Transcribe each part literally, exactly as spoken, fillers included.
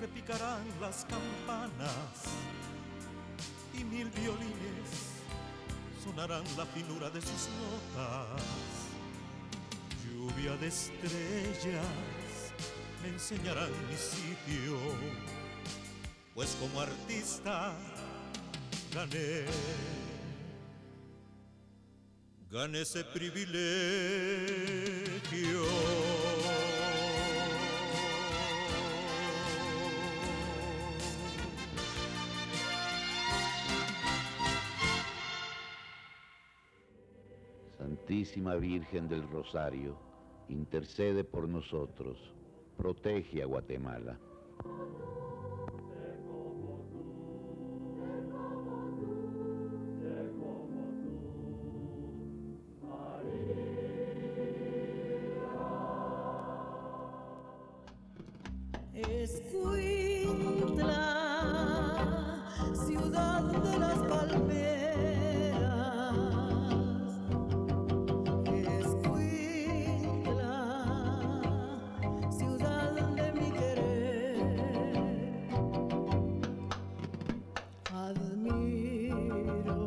repicarán las campanas y mil violines sonarán la finura de sus notas. Lluvia de estrellas me enseñarán mi sitio, pues como artista gané, gané ese privilegio. Santísima Virgen del Rosario, intercede por nosotros, protege a Guatemala. Escuintla, ciudad de las palmeras. Escuintla, ciudad de mi querer. Admiro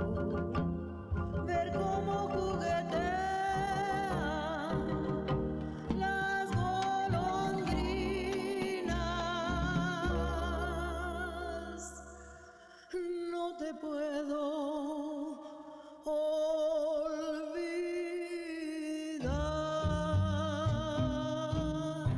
ver cómo juguetean las golondrinas. No te puedo olvidar.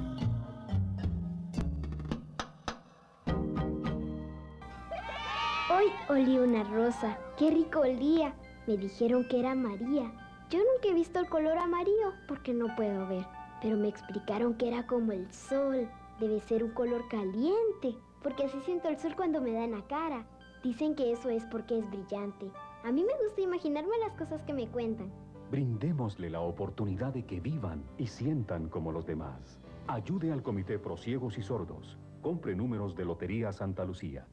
Hoy olí una rosa. ¡Qué rico olía! Me dijeron que era María. Yo nunca he visto el color amarillo porque no puedo ver. Pero me explicaron que era como el sol. Debe ser un color caliente, porque así siento el sol cuando me da en la cara. Dicen que eso es porque es brillante. A mí me gusta imaginarme las cosas que me cuentan. Brindémosle la oportunidad de que vivan y sientan como los demás. Ayude al Comité Pro Ciegos y Sordos. Compre números de Lotería Santa Lucía.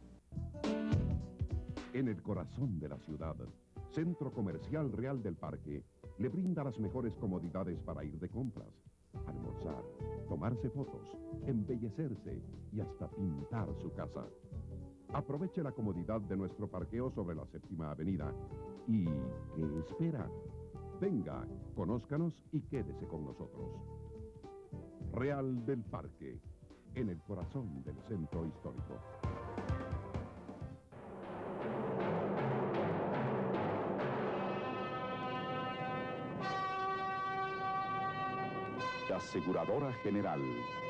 En el corazón de la ciudad, Centro Comercial Real del Parque le brinda las mejores comodidades para ir de compras, almorzar, tomarse fotos, embellecerse y hasta pintar su casa. Aproveche la comodidad de nuestro parqueo sobre la Séptima Avenida. ¿Y qué espera? Venga, conózcanos y quédese con nosotros. Real del Parque, en el corazón del centro histórico. Aseguradora General.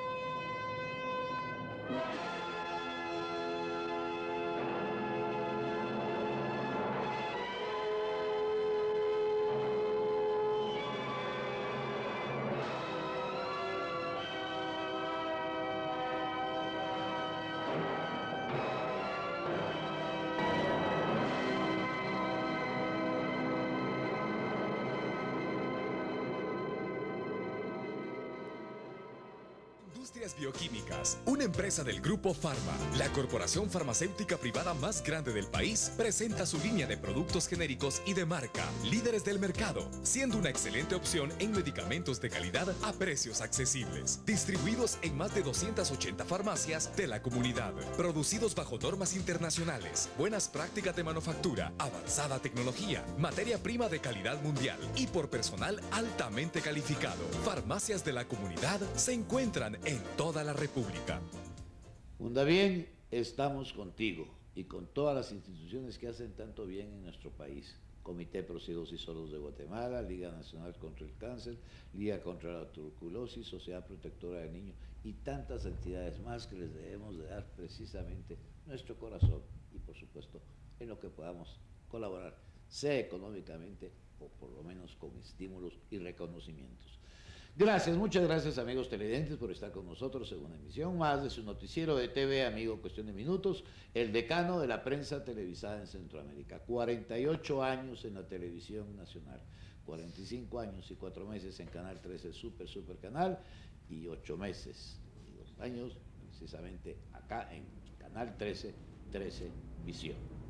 Industrias Bioquímicas, una empresa del Grupo Pharma, la corporación farmacéutica privada más grande del país, presenta su línea de productos genéricos y de marca, líderes del mercado, siendo una excelente opción en medicamentos de calidad a precios accesibles, distribuidos en más de doscientas ochenta farmacias de la comunidad, producidos bajo normas internacionales, buenas prácticas de manufactura, avanzada tecnología, materia prima de calidad mundial y por personal altamente calificado. Farmacias de la comunidad se encuentran en toda la República. Fundabien, estamos contigo y con todas las instituciones que hacen tanto bien en nuestro país. Comité Pro Ciegos y Sordos de Guatemala, Liga Nacional contra el Cáncer, Liga contra la Tuberculosis, Sociedad Protectora del Niño y tantas entidades más que les debemos de dar precisamente nuestro corazón y por supuesto en lo que podamos colaborar, sea económicamente o por lo menos con estímulos y reconocimientos. Gracias, muchas gracias amigos televidentes por estar con nosotros en una emisión más de su noticiero de T V Amigo Cuestión de Minutos, el decano de la prensa televisada en Centroamérica. cuarenta y ocho años en la televisión nacional, cuarenta y cinco años y cuatro meses en Canal trece, Super Super Canal, y ocho meses y dos años precisamente acá en Canal trece, trece Visión.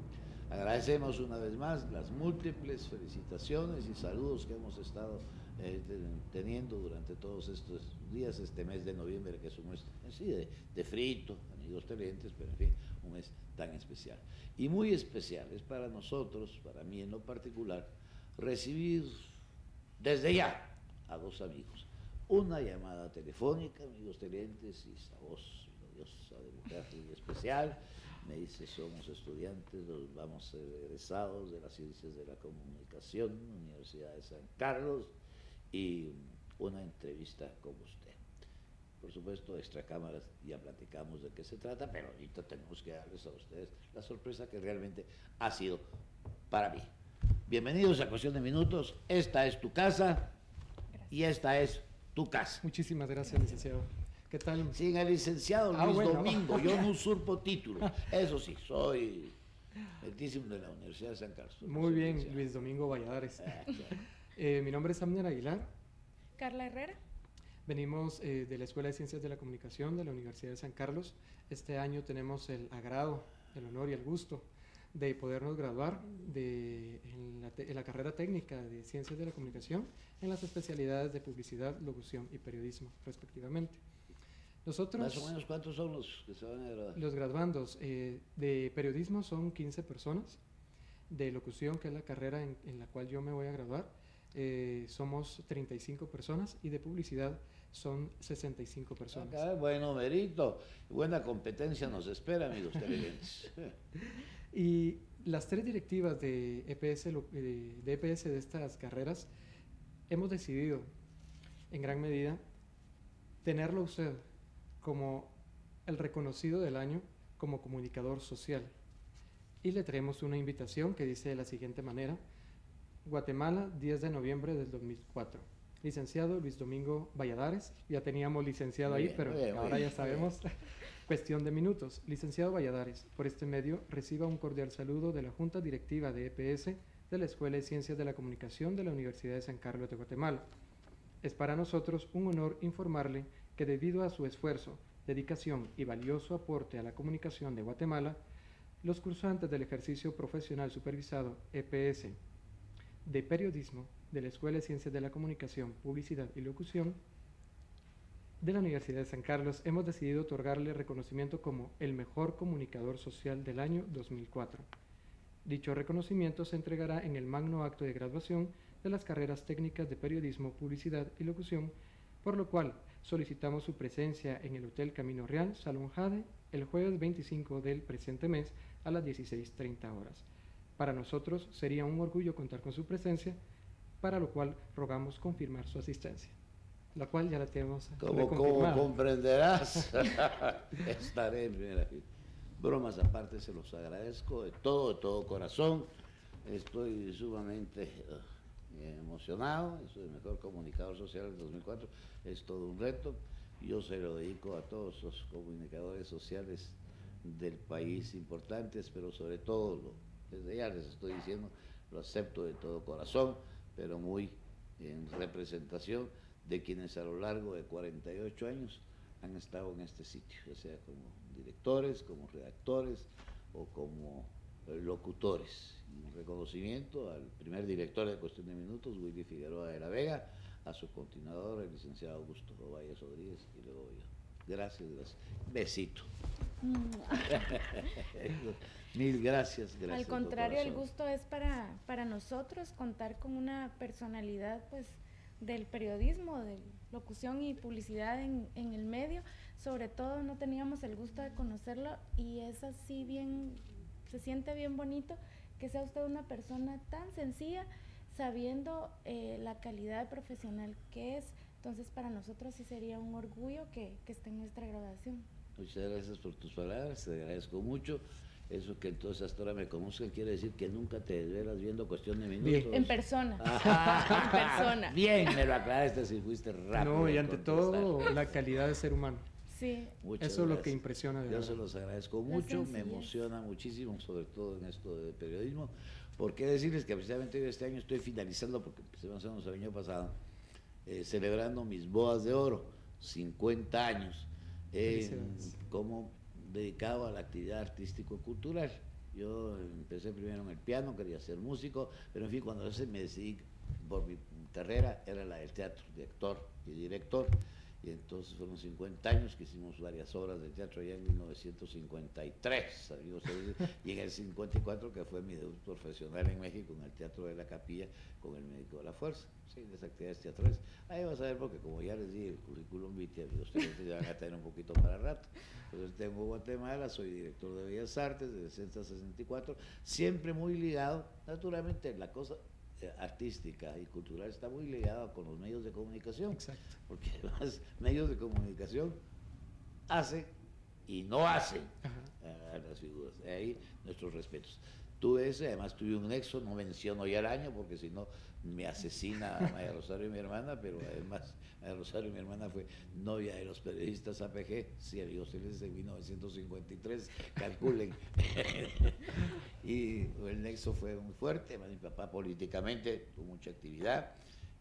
Agradecemos una vez más las múltiples felicitaciones y saludos que hemos estado eh, teniendo durante todos estos días, este mes de noviembre, que es un mes así de, de frito, amigos televidentes, pero en fin, un mes tan especial. Y muy especial es para nosotros, para mí en lo particular, recibir desde ya a dos amigos. Una llamada telefónica, amigos televidentes, y esa voz melodiosa de mujer muy especial. Me dice, somos estudiantes, nos vamos a ser egresados de las ciencias de la comunicación, Universidad de San Carlos, y una entrevista con usted. Por supuesto, extra cámaras, ya platicamos de qué se trata, pero ahorita tenemos que darles a ustedes la sorpresa que realmente ha sido para mí. Bienvenidos a Cuestión de Minutos, esta es tu casa. Gracias. Y esta es tu casa. Muchísimas gracias, licenciado. ¿Qué tal? Sin el licenciado Luis ah, bueno. Domingo, yo no usurpo títulos. Eso sí, soy altísimo de la Universidad de San Carlos. Muy bien, licenciado. Luis Domingo Valladares. Ah, claro. eh, mi nombre es Amner Aguilar. Carla Herrera. Venimos eh, de la Escuela de Ciencias de la Comunicación de la Universidad de San Carlos. Este año tenemos el agrado, el honor y el gusto de podernos graduar de, en, la te, en la carrera técnica de Ciencias de la Comunicación en las especialidades de Publicidad, Locución y Periodismo, respectivamente. Nosotros, más o menos, ¿cuántos son los que se van a graduar? Los graduandos eh, de periodismo son quince personas, de locución, que es la carrera en, en la cual yo me voy a graduar, eh, somos treinta y cinco personas, y de publicidad son sesenta y cinco personas. Ah, bueno, mérito, buena competencia nos espera, amigos televidentes. Y las tres directivas de E P S, de E P S de estas carreras, hemos decidido, en gran medida, tenerlo usted como el reconocido del año como comunicador social. Y le traemos una invitación que dice de la siguiente manera: Guatemala, diez de noviembre del dos mil cuatro. Licenciado Luis Domingo Valladares, ya teníamos licenciado ahí, bien, pero bien, ahora bien, ya sabemos. Cuestión de minutos. Licenciado Valladares, por este medio reciba un cordial saludo de la Junta Directiva de E P S de la Escuela de Ciencias de la Comunicación de la Universidad de San Carlos de Guatemala. Es para nosotros un honor informarle que debido a su esfuerzo, dedicación y valioso aporte a la comunicación de Guatemala, los cursantes del ejercicio profesional supervisado E P S de Periodismo de la Escuela de Ciencias de la Comunicación, Publicidad y Locución de la Universidad de San Carlos hemos decidido otorgarle reconocimiento como el mejor comunicador social del año dos mil cuatro. Dicho reconocimiento se entregará en el magno acto de graduación de las carreras técnicas de Periodismo, Publicidad y Locución, por lo cual solicitamos su presencia en el Hotel Camino Real, Salón Jade, el jueves veinticinco del presente mes a las dieciséis treinta horas. Para nosotros sería un orgullo contar con su presencia, para lo cual rogamos confirmar su asistencia, la cual ya la tenemos como, como comprenderás, estaré en primera fila. Bromas aparte, se los agradezco de todo, de todo corazón. Estoy sumamente uh, emocionado. Soy el mejor comunicador social del dos mil cuatro. Es todo un reto. Yo se lo dedico a todos los comunicadores sociales del país importantes, pero sobre todo, lo, desde ya les estoy diciendo, lo acepto de todo corazón, pero muy en representación de quienes a lo largo de cuarenta y ocho años han estado en este sitio, ya sea como directores, como redactores o como locutores. Y un reconocimiento al primer director de Cuestión de Minutos, Willy Figueroa de la Vega, a su continuador, el licenciado Augusto Ovalle Rodríguez, y luego yo. Gracias, gracias. Besito. Mil gracias, gracias. Al contrario, el gusto es para, para nosotros contar con una personalidad, pues, del periodismo, de locución y publicidad en, en el medio. Sobre todo no teníamos el gusto de conocerlo, y es así bien, se siente bien bonito que sea usted una persona tan sencilla, sabiendo eh, la calidad profesional que es. Entonces para nosotros sí sería un orgullo que, que esté en nuestra graduación. Muchas gracias por tus palabras, te agradezco mucho. Eso que entonces hasta ahora me conozcan quiere decir que nunca te desvelas viendo Cuestión de Minutos. Bien. En persona. Ajá. En persona. Bien, me lo aclaraste si fuiste rápido. No, y ante todo la calidad de ser humano. Sí. Muchas Eso es gracias. lo que impresiona. De Yo verdad. Se los agradezco mucho, me emociona muchísimo, sobre todo en esto de periodismo. Porque decirles que precisamente yo este año estoy finalizando, porque empecé más o menos el año pasado, eh, celebrando mis bodas de oro, cincuenta años, eh, como dedicado a la actividad artístico-cultural. Yo empecé primero en el piano, quería ser músico, pero en fin, cuando yo me decidí por mi carrera, era la del teatro, de actor y director. Y entonces fueron cincuenta años que hicimos varias obras de teatro allá en mil novecientos cincuenta y tres, amigos, y en el cincuenta y cuatro que fue mi debut profesional en México en el Teatro de la Capilla con El Médico de la Fuerza, sí, las actividades teatrales. Ahí vas a ver porque como ya les dije, el currículum vitae, amigos, ya van a tener un poquito para rato. Entonces tengo Guatemala, soy director de Bellas Artes desde sesenta a sesenta y cuatro, siempre muy ligado, naturalmente la cosa artística y cultural está muy ligada con los medios de comunicación. Exacto. Porque los medios de comunicación hacen y no hacen a, a las figuras. De ahí nuestros respetos. Tuve ese, además tuve un nexo, no menciono ya el año porque si no me asesina a Maya Rosario y mi hermana, pero además Maya Rosario y mi hermana fue novia de los periodistas A P G, sí, amigos, él es de mil novecientos cincuenta y tres, calculen. Y el nexo fue muy fuerte, además mi papá políticamente tuvo mucha actividad,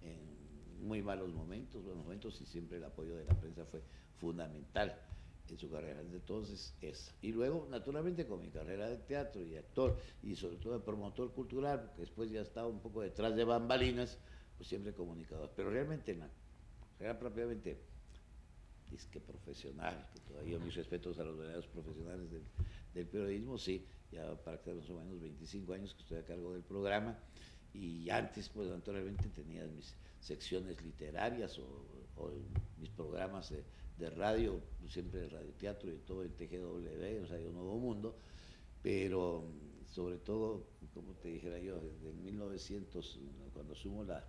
en muy malos momentos, buenos momentos, y siempre el apoyo de la prensa fue fundamental en su carrera. Entonces, esa. Y luego, naturalmente, con mi carrera de teatro y actor, y sobre todo de promotor cultural, porque después ya estaba un poco detrás de bambalinas, pues siempre comunicador. Pero realmente en la carrera propiamente disque profesional, que todavía mis respetos a los verdaderos profesionales del, del periodismo, sí, ya para que más o menos veinticinco años que estoy a cargo del programa, y antes, pues naturalmente tenía mis secciones literarias o, o mis programas de, de radio, siempre de radioteatro y todo en T G W, o Radio Nuevo Mundo, pero sobre todo, como te dijera yo, desde mil novecientos, cuando asumo la,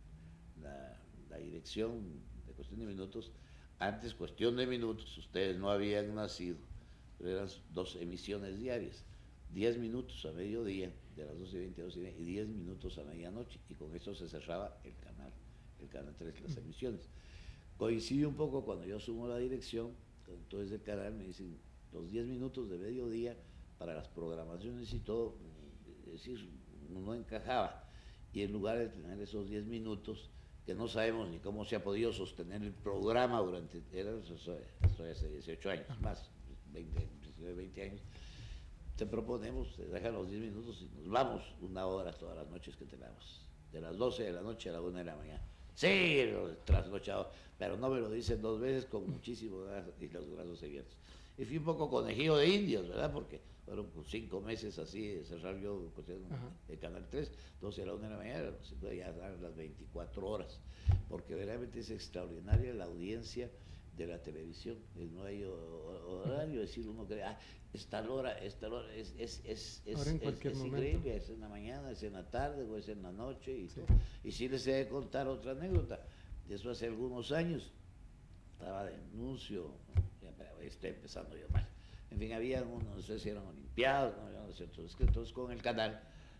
la, la dirección de Cuestión de Minutos, antes Cuestión de Minutos, ustedes no habían nacido, pero eran dos emisiones diarias, diez minutos a mediodía, de las doce y veinte a doce y veinte, y diez minutos a medianoche, y con eso se cerraba el canal, el canal tres, las emisiones. Coincide un poco cuando yo asumo la dirección, entonces el canal me dicen los diez minutos de mediodía para las programaciones y todo, es decir, no encajaba, y en lugar de tener esos diez minutos, que no sabemos ni cómo se ha podido sostener el programa durante, era, esto hace dieciocho años, más, veinte, veinte años, te proponemos, te dejan los diez minutos y nos vamos una hora todas las noches que tengamos, de las doce de la noche a la una de la mañana. Sí, trasnochado, pero no me lo dicen dos veces con muchísimo gas y los brazos abiertos. Y fui un poco conejillo de indios, ¿verdad? Porque fueron cinco meses así de cerrar yo el Canal tres, doce a la una de la mañana, ya dan las veinticuatro horas, porque verdaderamente es extraordinaria la audiencia de la televisión, no hay horario, es decir, uno cree, ah, es tal hora, es tal hora, es, es, es, es, Ahora en es, cualquier es momento. increíble, es en la mañana, es en la tarde, o es en la noche, y, Sí. y sí les he de contar otra anécdota, de eso hace algunos años, estaba de anuncio, ya, pero estoy empezando yo mal, en fin, había unos, no sé si eran olimpiadas, no, no sé, entonces, entonces con el canal,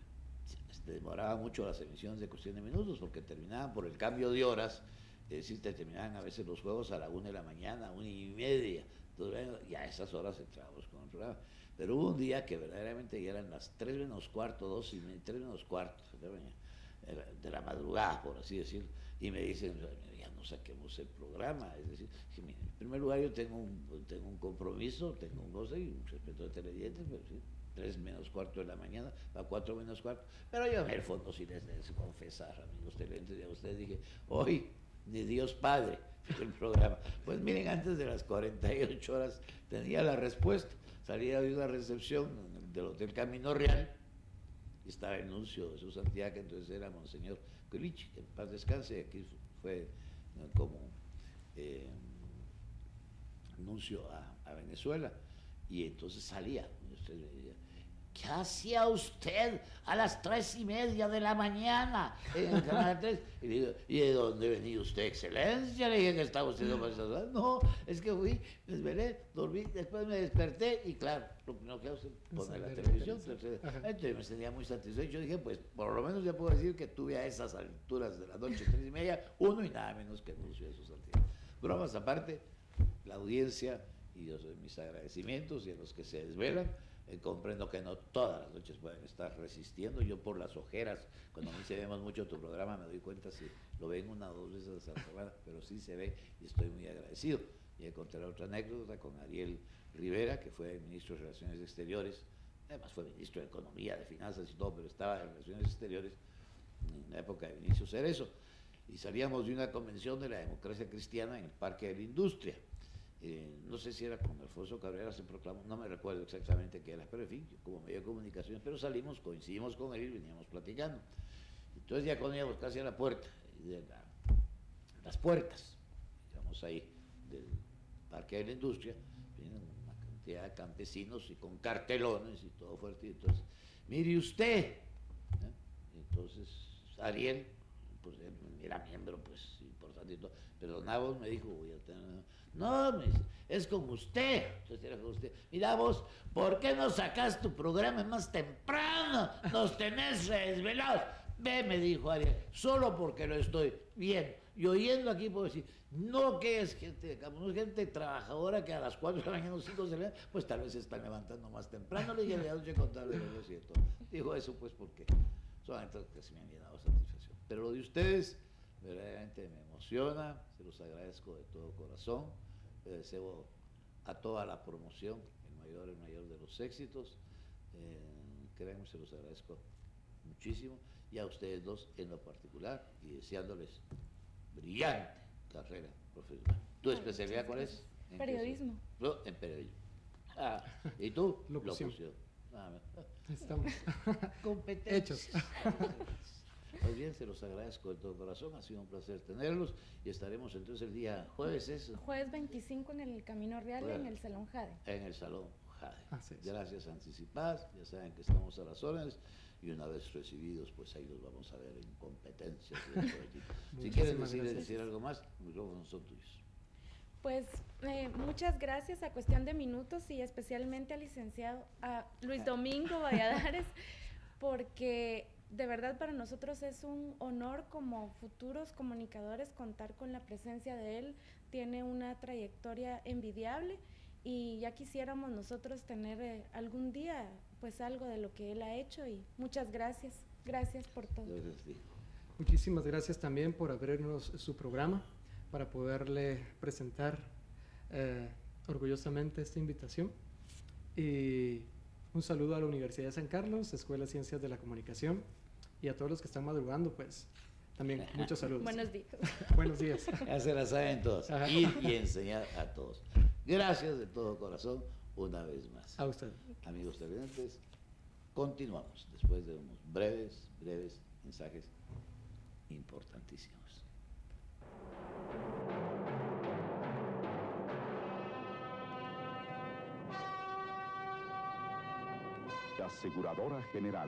se demoraba mucho las emisiones de Cuestión de Minutos, porque terminaban por el cambio de horas, es decir, te terminaban a veces los juegos a la una de la mañana, una y media, entonces, ya a esas horas entrábamos con el programa. Pero hubo un día que verdaderamente ya eran las tres menos cuarto, dos y media, tres menos cuarto de la madrugada, por así decirlo, y me dicen, ya no saquemos el programa, es decir, que, mira, en primer lugar yo tengo un, tengo un compromiso, tengo un goce y un respeto de televidentes, pero sí, tres menos cuarto de la mañana, a cuatro menos cuarto, pero yo en el fondo sí les debo confesar, amigos televidentes, ya ustedes dije, hoy, ni Dios Padre, el programa. Pues miren, antes de las cuarenta y ocho horas tenía la respuesta. Salía de una recepción del Hotel Camino Real y estaba el nuncio de su santidad, que entonces era Monseñor Culich, que en paz descanse, aquí fue ¿no? como eh, nuncio a, a Venezuela. Y entonces salía, y usted le decía, ¿qué hacía usted a las tres y media de la mañana en el Canal tres? Y le digo, ¿y de dónde venía usted, excelencia? Le dije que estaba usted no, no, es que fui, me desvelé, dormí, después me desperté y claro, lo primero que hace es poner la televisión. Entonces, entonces me sentía muy satisfecho. Dije, pues por lo menos ya puedo decir que tuve a esas alturas de la noche, tres y media, uno y nada menos que anuncio de su santidad. Bromas aparte, la audiencia y yo soy mis agradecimientos y a los que se desvelan. Eh, comprendo que no todas las noches pueden estar resistiendo. Yo por las ojeras, cuando a mí se ve más mucho tu programa, me doy cuenta si lo ven una o dos veces a la semana, pero sí se ve y estoy muy agradecido. Y contaré otra anécdota con Ariel Rivera, que fue ministro de Relaciones Exteriores además fue ministro de Economía, de Finanzas y todo, pero estaba en Relaciones Exteriores en la época de Vinicio Cerezo, y salíamos de una convención de la democracia cristiana en el Parque de la Industria. Eh, no sé si era con Alfonso Cabrera, se proclamó, no me recuerdo exactamente qué era, pero en fin, como medio de comunicación, pero salimos, coincidimos con él y veníamos platicando. Entonces ya cuando íbamos casi a la puerta, de la, las puertas, digamos ahí, del Parque de la Industria, vienen una cantidad de campesinos y con cartelones y todo fuerte, y entonces, mire usted, ¿eh? Entonces Ariel, pues él era miembro, pues importante y todo, pero don Nabos me dijo, voy a tener, no, me dice, es con usted, entonces era con usted, mira vos, ¿por qué no sacás tu programa más temprano? Nos tenés desvelados. Ve, me dijo Ariel, solo porque lo estoy viendo y oyendo aquí puedo decir, no que es gente de campo, no es gente trabajadora que a las cuatro de la mañana, cinco se levantan, pues tal vez se están levantando más temprano, le dije, le anoche contarle lo cierto. Dijo eso pues porque solamente que se me han llenado satisfacción. Pero lo de ustedes verdaderamente me emociona, se los agradezco de todo corazón, les deseo a toda la promoción el mayor, el mayor de los éxitos, eh, créanme, se los agradezco muchísimo, y a ustedes dos en lo particular, y deseándoles brillante carrera profesional. ¿Tu Ay, especialidad cuál es? ¿En periodismo. No, en periodismo. Ah, ¿y tú? Locución. Locución. Ah, estamos competentes. Hechos. Pues bien, se los agradezco de todo corazón, ha sido un placer tenerlos, y estaremos entonces el día jueves, ¿es? Jueves veinticinco en el Camino Real, bueno, en el Salón Jade. En el Salón Jade. Así es. Gracias anticipadas, ya saben que estamos a las órdenes, y una vez recibidos, pues ahí los vamos a ver en competencias. Si quieren decir, decir algo más, los micrófonos son tuyos. Pues eh, muchas gracias, a cuestión de minutos, y especialmente al licenciado a Luis Domingo Valladares, porque de verdad para nosotros es un honor como futuros comunicadores contar con la presencia de él. Tiene una trayectoria envidiable y ya quisiéramos nosotros tener eh, algún día pues algo de lo que él ha hecho, y muchas gracias, gracias por todo. Muchísimas gracias también por abrirnos su programa para poderle presentar eh, orgullosamente esta invitación, y un saludo a la Universidad de San Carlos, Escuela de Ciencias de la Comunicación, y a todos los que están madrugando, pues también muchos saludos. Buenos días. Buenos días. Ya se la saben todos, ir y enseñar a todos. Gracias de todo corazón una vez más. A usted. Amigos televidentes, continuamos después de unos breves, breves mensajes importantísimos. Aseguradora General.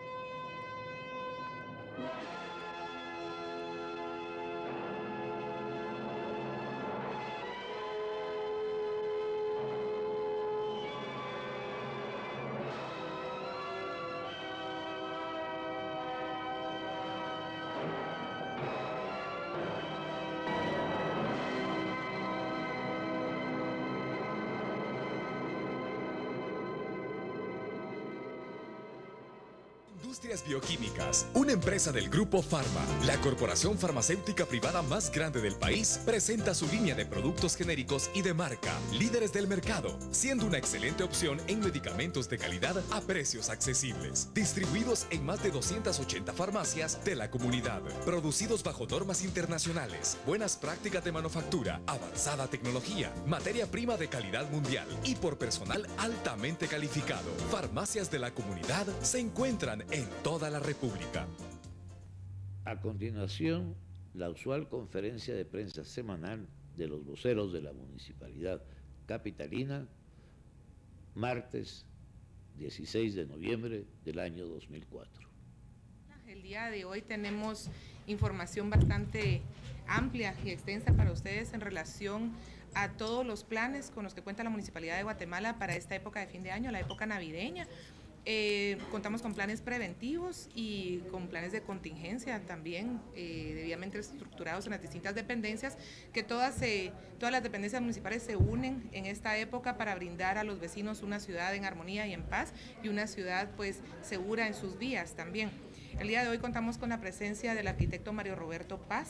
Industrias Bioquímicas, una empresa del Grupo Farma, la corporación farmacéutica privada más grande del país, presenta su línea de productos genéricos y de marca, líderes del mercado, siendo una excelente opción en medicamentos de calidad a precios accesibles, distribuidos en más de doscientas ochenta farmacias de la comunidad, producidos bajo normas internacionales, buenas prácticas de manufactura, avanzada tecnología, materia prima de calidad mundial y por personal altamente calificado. Farmacias de la comunidad se encuentran en toda la República. A continuación, la usual conferencia de prensa semanal de los voceros de la Municipalidad Capitalina, martes dieciséis de noviembre del año dos mil cuatro. El día de hoy tenemos información bastante amplia y extensa para ustedes en relación a todos los planes con los que cuenta la Municipalidad de Guatemala para esta época de fin de año, la época navideña. Eh, contamos con planes preventivos y con planes de contingencia también, eh, debidamente estructurados en las distintas dependencias, que todas, eh, todas las dependencias municipales se unen en esta época para brindar a los vecinos una ciudad en armonía y en paz, y una ciudad pues segura en sus vías también. El día de hoy contamos con la presencia del arquitecto Mario Roberto Paz,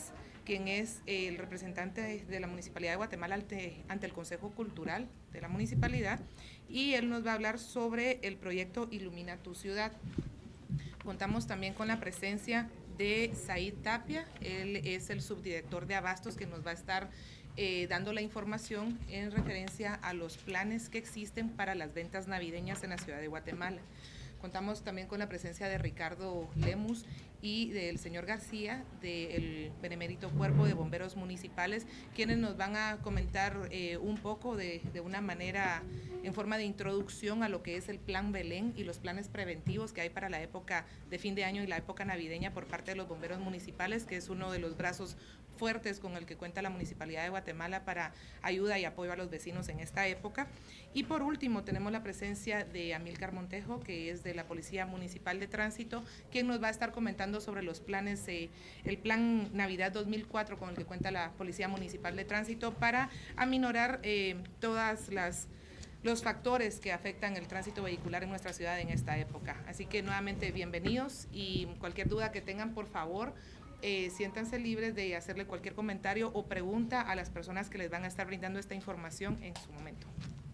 quien es el representante de la Municipalidad de Guatemala ante, ante el Consejo Cultural de la Municipalidad, y él nos va a hablar sobre el proyecto Ilumina tu Ciudad. Contamos también con la presencia de Said Tapia, él es el subdirector de Abastos, que nos va a estar eh, dando la información en referencia a los planes que existen para las ventas navideñas en la ciudad de Guatemala. Contamos también con la presencia de Ricardo Lemus y del señor García, del Benemérito Cuerpo de Bomberos Municipales, quienes nos van a comentar eh, un poco de, de una manera, en forma de introducción a lo que es el Plan Belén y los planes preventivos que hay para la época de fin de año y la época navideña por parte de los bomberos municipales, que es uno de los brazos fuertes con el que cuenta la Municipalidad de Guatemala para ayuda y apoyo a los vecinos en esta época. Y por último tenemos la presencia de Amílcar Montejo, que es de la Policía Municipal de Tránsito, quien nos va a estar comentando sobre los planes, eh, el Plan Navidad dos mil cuatro con el que cuenta la Policía Municipal de Tránsito para aminorar eh, todas las los factores que afectan el tránsito vehicular en nuestra ciudad en esta época. Así que nuevamente bienvenidos, y cualquier duda que tengan, por favor, Eh, siéntanse libres de hacerle cualquier comentario o pregunta a las personas que les van a estar brindando esta información en su momento.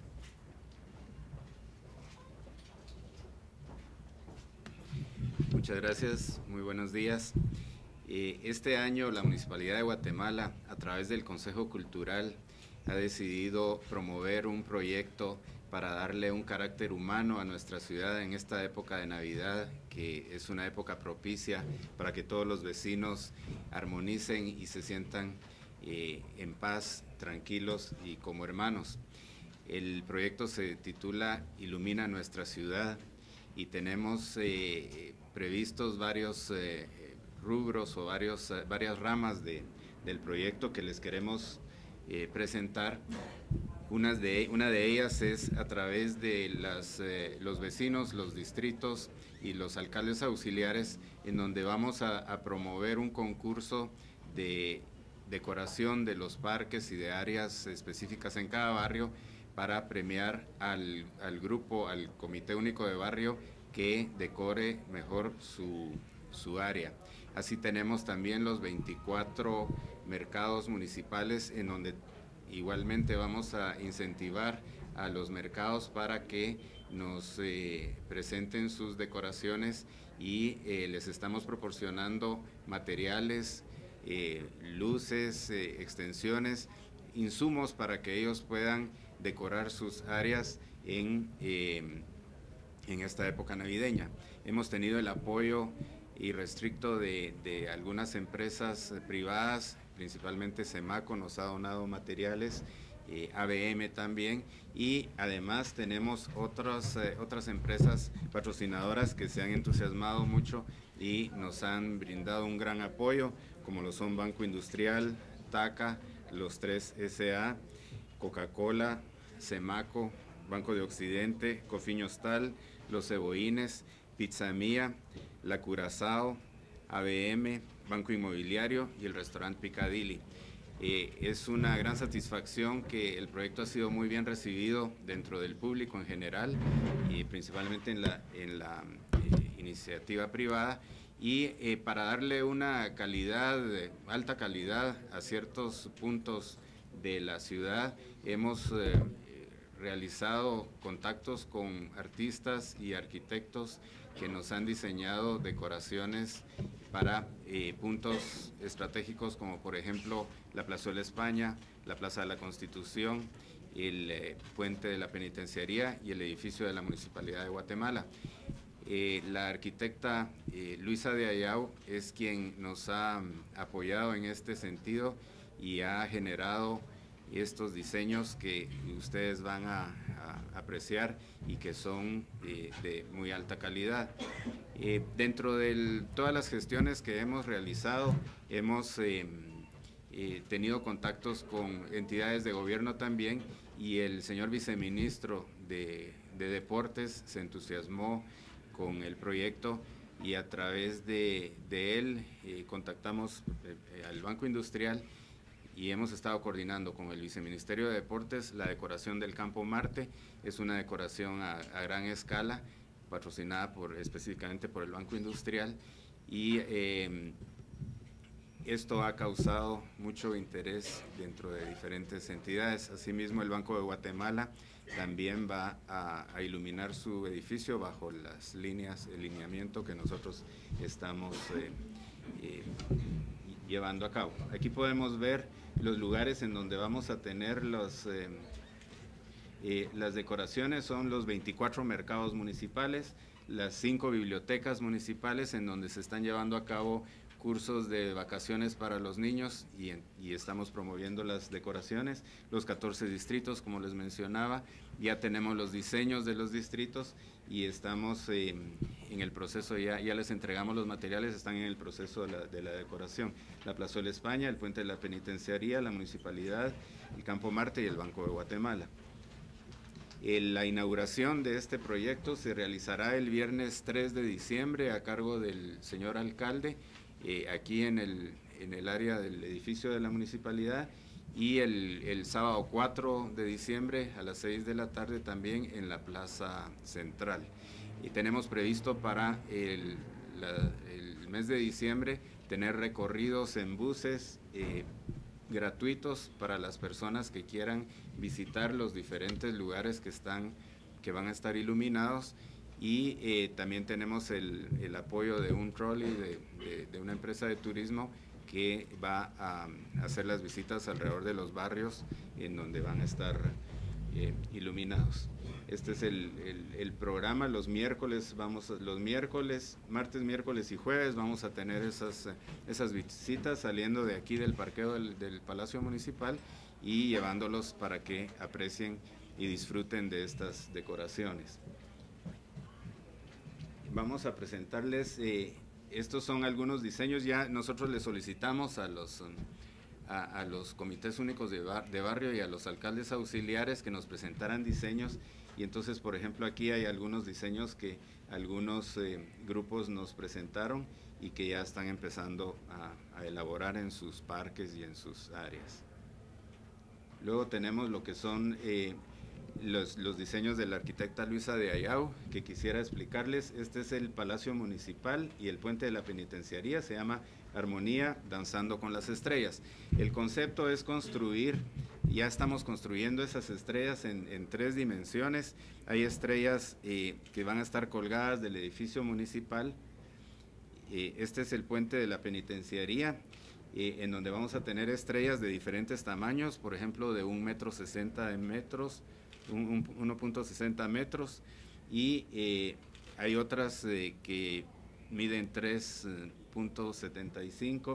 Muchas gracias, muy buenos días. Eh, este año la Municipalidad de Guatemala, a través del Consejo Cultural, ha decidido promover un proyecto para darle un carácter humano a nuestra ciudad en esta época de Navidad, que es una época propicia para que todos los vecinos armonicen y se sientan eh, en paz, tranquilos y como hermanos. El proyecto se titula Ilumina nuestra ciudad, y tenemos eh, previstos varios eh, rubros o varios, varias ramas de, del proyecto que les queremos eh, presentar. Una de, una de ellas es a través de las, eh, los vecinos, los distritos y los alcaldes auxiliares, en donde vamos a, a promover un concurso de decoración de los parques y de áreas específicas en cada barrio para premiar al, al grupo, al Comité Único de Barrio que decore mejor su, su área. Así tenemos también los veinticuatro mercados municipales, en donde igualmente vamos a incentivar a los mercados para que nos eh, presenten sus decoraciones, y eh, les estamos proporcionando materiales, eh, luces, eh, extensiones, insumos para que ellos puedan decorar sus áreas en, eh, en esta época navideña. Hemos tenido el apoyo irrestricto de, de algunas empresas privadas, principalmente Semaco nos ha donado materiales, eh, A B M también, y además tenemos otras, eh, otras empresas patrocinadoras que se han entusiasmado mucho y nos han brindado un gran apoyo, como lo son Banco Industrial, TACA, los tres S A, Coca-Cola, Semaco, Banco de Occidente, Cofiñostal, Los Cebollines, Pizza Mía, La Curazao, A B M, Banco Inmobiliario y el restaurante Piccadilly. Eh, es una gran satisfacción que el proyecto ha sido muy bien recibido dentro del público en general, y principalmente en la, en la eh, iniciativa privada, y eh, para darle una calidad, eh, alta calidad a ciertos puntos de la ciudad, hemos eh, realizado contactos con artistas y arquitectos que nos han diseñado decoraciones para eh, puntos estratégicos, como por ejemplo la Plazuela España, la Plaza de la Constitución, el eh, Puente de la Penitenciaría y el edificio de la Municipalidad de Guatemala. Eh, la arquitecta eh, Luisa de Ayau es quien nos ha apoyado en este sentido y ha generado estos diseños que ustedes van a, a apreciar y que son eh, de muy alta calidad. Eh, dentro de todas las gestiones que hemos realizado, hemos eh, eh, tenido contactos con entidades de gobierno también, y el señor viceministro de, de Deportes se entusiasmó con el proyecto, y a través de, de él eh, contactamos eh, al Banco Industrial, y hemos estado coordinando con el Viceministerio de Deportes la decoración del Campo Marte. Es una decoración a, a gran escala, patrocinada por, específicamente por el Banco Industrial, y eh, esto ha causado mucho interés dentro de diferentes entidades. Asimismo, el Banco de Guatemala también va a, a iluminar su edificio bajo las líneas, el lineamiento que nosotros estamos eh, eh, llevando a cabo. Aquí podemos ver los lugares en donde vamos a tener los, eh, eh, las decoraciones. Son los veinticuatro mercados municipales, las cinco bibliotecas municipales en donde se están llevando a cabo cursos de vacaciones para los niños y, en, y estamos promoviendo las decoraciones, los catorce distritos, como les mencionaba, ya tenemos los diseños de los distritos y estamos eh, en el proceso, ya, ya les entregamos los materiales, están en el proceso de la, de la decoración. La Plazuela España, el Puente de la Penitenciaría, la Municipalidad, el Campo Marte y el Banco de Guatemala. Eh, la inauguración de este proyecto se realizará el viernes tres de diciembre a cargo del señor alcalde, Eh, aquí en el, en el área del edificio de la municipalidad, y el, el sábado cuatro de diciembre a las seis de la tarde también en la plaza central. Y tenemos previsto para el, la, el mes de diciembre tener recorridos en buses eh, gratuitos para las personas que quieran visitar los diferentes lugares que, están, que van a estar iluminados. Y eh, también tenemos el, el apoyo de un trolley de, de, de una empresa de turismo que va a, a hacer las visitas alrededor de los barrios en donde van a estar eh, iluminados. Este es el, el, el programa. Los miércoles, vamos a, los miércoles, martes, miércoles y jueves vamos a tener esas, esas visitas saliendo de aquí del parqueo del, del Palacio Municipal y llevándolos para que aprecien y disfruten de estas decoraciones. Vamos a presentarles, eh, estos son algunos diseños, ya nosotros les solicitamos a los, a, a los comités únicos de, bar, de barrio y a los alcaldes auxiliares que nos presentaran diseños, y entonces, por ejemplo, aquí hay algunos diseños que algunos eh, grupos nos presentaron y que ya están empezando a, a elaborar en sus parques y en sus áreas. Luego tenemos lo que son eh, Los, los diseños de la arquitecta Luisa de Ayau, que quisiera explicarles. Este es el Palacio Municipal y el Puente de la Penitenciaría, se llama Armonía Danzando con las Estrellas. El concepto es construir, ya estamos construyendo esas estrellas en, en tres dimensiones. Hay estrellas eh, que van a estar colgadas del edificio municipal. Eh, este es el Puente de la Penitenciaría, eh, en donde vamos a tener estrellas de diferentes tamaños, por ejemplo, de un metro sesenta metros, uno punto sesenta metros, y eh, hay otras eh, que miden tres punto setenta y cinco,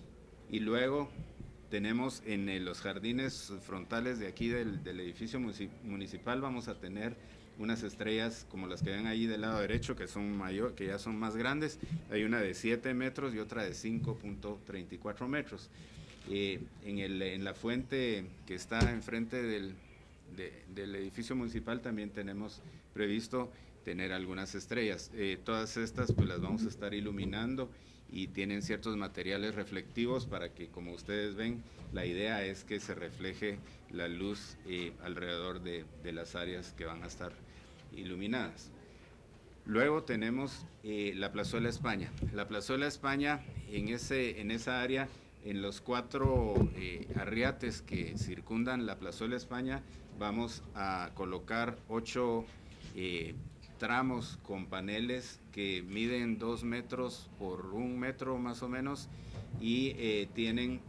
y luego tenemos en eh, los jardines frontales de aquí del, del edificio municipal vamos a tener unas estrellas como las que ven ahí del lado derecho, que son mayor, que ya son más grandes. Hay una de siete metros y otra de cinco punto treinta y cuatro metros. Eh, en, el, en la fuente que está enfrente del De, del edificio municipal también tenemos previsto tener algunas estrellas. Eh, todas estas pues las vamos a estar iluminando y tienen ciertos materiales reflectivos para que, como ustedes ven, la idea es que se refleje la luz eh, alrededor de, de las áreas que van a estar iluminadas. Luego tenemos eh, la Plazuela España. La Plazuela España, en, ese, en esa área, en los cuatro eh, arriates que circundan la Plazuela España, vamos a colocar ocho eh, tramos con paneles que miden dos metros por un metro más o menos y eh, tienen,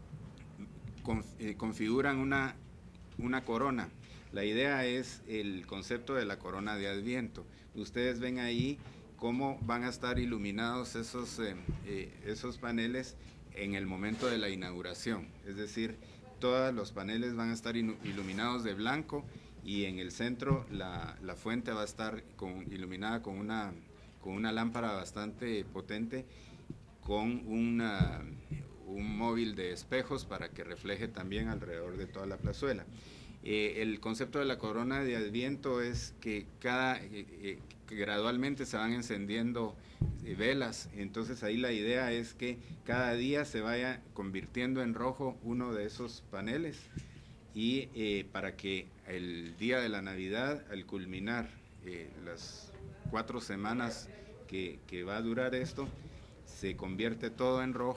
con, eh, configuran una, una corona. La idea es el concepto de la corona de Adviento. Ustedes ven ahí cómo van a estar iluminados esos, eh, eh, esos paneles en el momento de la inauguración, es decir, todos los paneles van a estar iluminados de blanco y en el centro la, la fuente va a estar con, iluminada con una, con una lámpara bastante potente, con una, un móvil de espejos para que refleje también alrededor de toda la plazuela. Eh, el concepto de la corona de Adviento es que cada eh, eh, que gradualmente se van encendiendo eh, velas, entonces ahí la idea es que cada día se vaya convirtiendo en rojo uno de esos paneles y eh, para que el día de la Navidad, al culminar eh, las cuatro semanas que, que va a durar esto, se convierte todo en rojo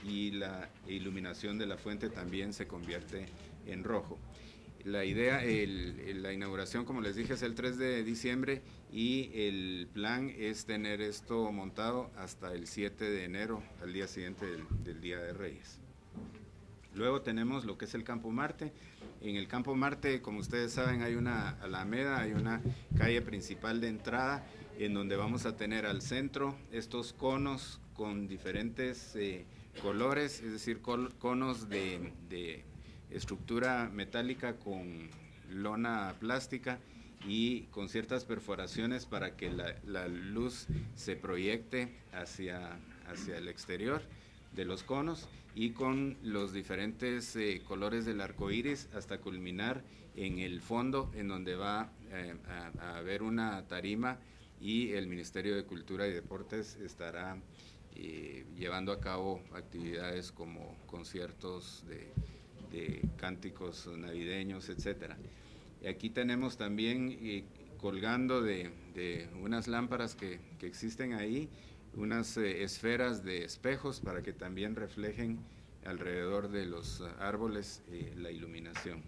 y la iluminación de la fuente también se convierte en rojo. La idea, el, el, la inauguración, como les dije, es el tres de diciembre y el plan es tener esto montado hasta el siete de enero, al día siguiente del, del Día de Reyes. Luego tenemos lo que es el Campo Marte. En el Campo Marte, como ustedes saben, hay una alameda, hay una calle principal de entrada en donde vamos a tener al centro estos conos con diferentes eh, colores, es decir, col conos de, de estructura metálica con lona plástica y con ciertas perforaciones para que la, la luz se proyecte hacia, hacia el exterior de los conos, y con los diferentes eh, colores del arco iris hasta culminar en el fondo, en donde va eh, a, a haber una tarima, y el Ministerio de Cultura y Deportes estará eh, llevando a cabo actividades como conciertos de, de cánticos navideños, etcétera. Y aquí tenemos también eh, colgando de, de unas lámparas que, que existen ahí, unas eh, esferas de espejos para que también reflejen alrededor de los uh, árboles eh, la iluminación.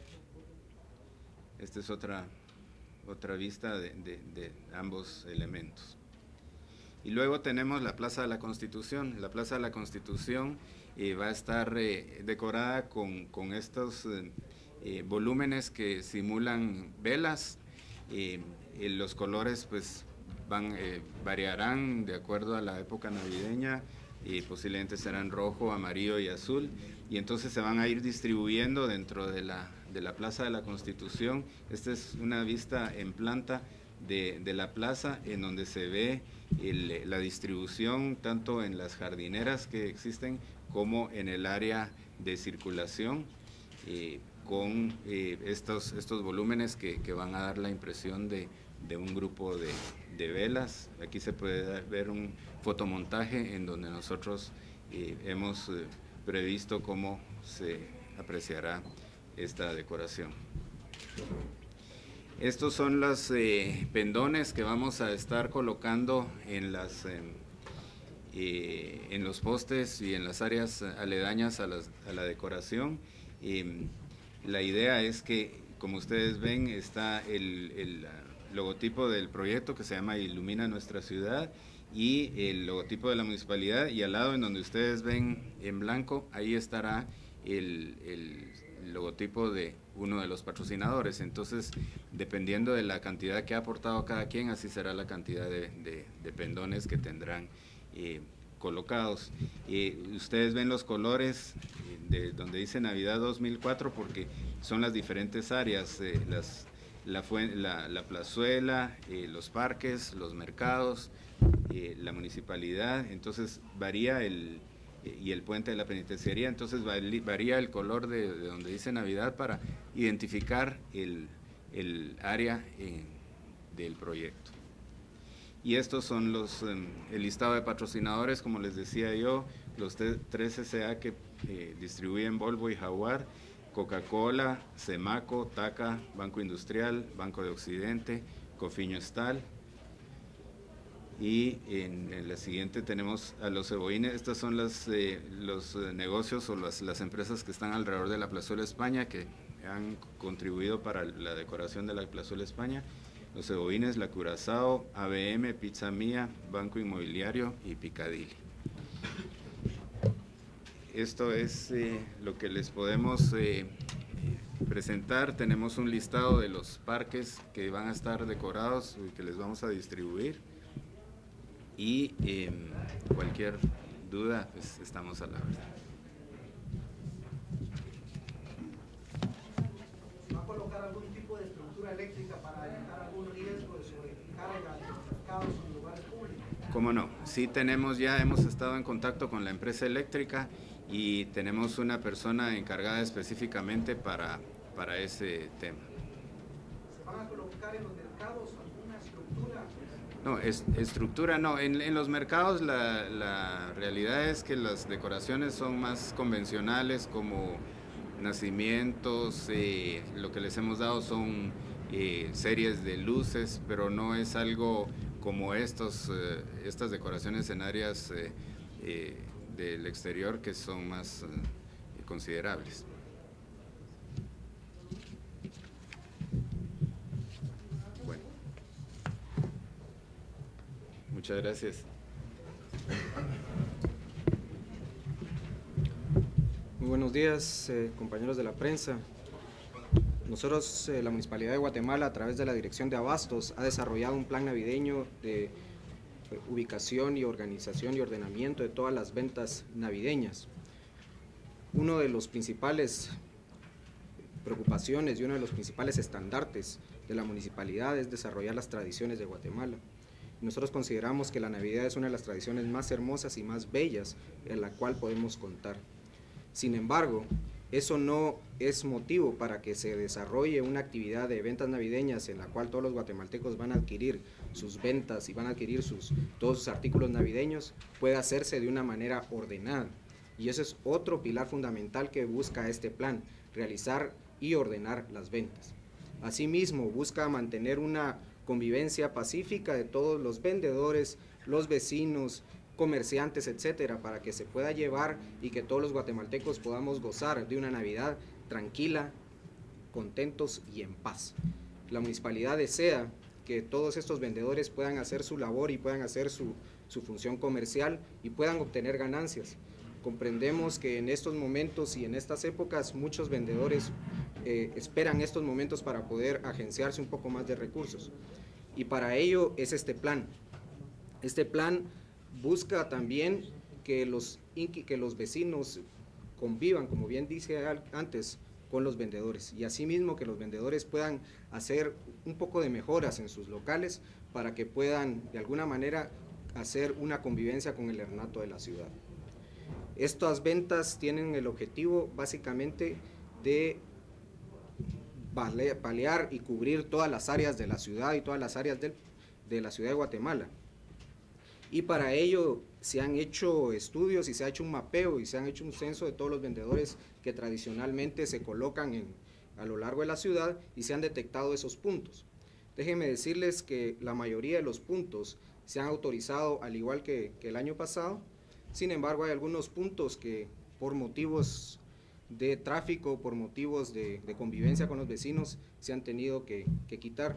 Esta es otra, otra vista de, de, de ambos elementos. Y luego tenemos la Plaza de la Constitución. La Plaza de la Constitución eh, va a estar eh, decorada con, con estos eh, eh, volúmenes que simulan velas. Eh, eh, los colores pues Van, eh, variarán de acuerdo a la época navideña, y posiblemente serán rojo, amarillo y azul, y entonces se van a ir distribuyendo dentro de la, de la Plaza de la Constitución. Esta es una vista en planta de, de la plaza, en donde se ve el, la distribución tanto en las jardineras que existen como en el área de circulación, eh, con eh, estos, estos volúmenes que, que van a dar la impresión de, de un grupo de, de velas. Aquí se puede ver un fotomontaje en donde nosotros eh, hemos eh, previsto cómo se apreciará esta decoración. Estos son los eh, pendones que vamos a estar colocando en, las, eh, eh, en los postes y en las áreas aledañas a, las, a la decoración. Eh, la idea es que, como ustedes ven, está el, el logotipo del proyecto que se llama Ilumina Nuestra Ciudad, y el logotipo de la municipalidad, y al lado, en donde ustedes ven en blanco, ahí estará el, el logotipo de uno de los patrocinadores. Entonces, dependiendo de la cantidad que ha aportado cada quien, así será la cantidad de, de, de pendones que tendrán eh, colocados. Eh, ustedes ven los colores de donde dice Navidad dos mil cuatro, porque son las diferentes áreas, eh, las, la, la, la plazuela, eh, los parques, los mercados, eh, la municipalidad. Entonces varía el, eh, y el puente de la penitenciaría, entonces varía el color de, de donde dice Navidad para identificar el, el área eh, del proyecto. Y estos son los, um, el listado de patrocinadores, como les decía yo, los tres S A que eh, distribuyen Volvo y Jaguar: Coca-Cola, Semaco, Taca, Banco Industrial, Banco de Occidente, Cofiño Estal. Y en, en la siguiente tenemos a los cebollines. Estos son las, eh, los eh, negocios o las, las empresas que están alrededor de la Plazuela España, que han contribuido para la decoración de la Plazuela España. Los cebollines, La Curazao, A B M, Pizza Mía, Banco Inmobiliario y Picadilly. Esto es eh, lo que les podemos eh, presentar. Tenemos un listado de los parques que van a estar decorados y que les vamos a distribuir. Y eh, cualquier duda, pues estamos a la orden. ¿Va a colocar algún tipo de estructura eléctrica para evitar algún riesgo de sobrecarga de los mercados en lugares públicos? Cómo no, sí tenemos ya, hemos estado en contacto con la empresa eléctrica y tenemos una persona encargada específicamente para, para ese tema. ¿Se van a colocar en los mercados alguna estructura? No, es, estructura no. En, en los mercados la, la realidad es que las decoraciones son más convencionales, como nacimientos. Eh, lo que les hemos dado son eh, series de luces, pero no es algo como estos, eh, estas decoraciones en áreas eh, eh, del exterior que son más eh, considerables. Bueno, muchas gracias. Muy buenos días, eh, compañeros de la prensa. Nosotros, eh, la Municipalidad de Guatemala, a través de la Dirección de Abastos, ha desarrollado un plan navideño de eh, ubicación y organización y ordenamiento de todas las ventas navideñas. Uno de los principales preocupaciones y uno de los principales estandartes de la municipalidad es desarrollar las tradiciones de Guatemala. Nosotros consideramos que la Navidad es una de las tradiciones más hermosas y más bellas en la cual podemos contar. Sin embargo, eso no es motivo para que se desarrolle una actividad de ventas navideñas en la cual todos los guatemaltecos van a adquirir sus ventas y van a adquirir sus, todos sus artículos navideños, puede hacerse de una manera ordenada. Y ese es otro pilar fundamental que busca este plan, realizar y ordenar las ventas. Asimismo, busca mantener una convivencia pacífica de todos los vendedores, los vecinos, comerciantes, etcétera, para que se pueda llevar y que todos los guatemaltecos podamos gozar de una Navidad tranquila, contentos y en paz. La municipalidad desea que todos estos vendedores puedan hacer su labor y puedan hacer su, su función comercial y puedan obtener ganancias. Comprendemos que en estos momentos y en estas épocas muchos vendedores eh, esperan estos momentos para poder agenciarse un poco más de recursos. Y para ello es este plan. Este plan busca también que los, que los vecinos convivan, como bien dice antes, con los vendedores, y asimismo que los vendedores puedan hacer un poco de mejoras en sus locales para que puedan de alguna manera hacer una convivencia con el ornato de la ciudad. Estas ventas tienen el objetivo básicamente de paliar y cubrir todas las áreas de la ciudad y todas las áreas del, de la ciudad de Guatemala. Y para ello se han hecho estudios y se ha hecho un mapeo y se han hecho un censo de todos los vendedores que tradicionalmente se colocan en, a lo largo de la ciudad y se han detectado esos puntos. Déjenme decirles que la mayoría de los puntos se han autorizado al igual que, que el año pasado. Sin embargo, hay algunos puntos que por motivos de tráfico, por motivos de, de convivencia con los vecinos, se han tenido que, que quitar.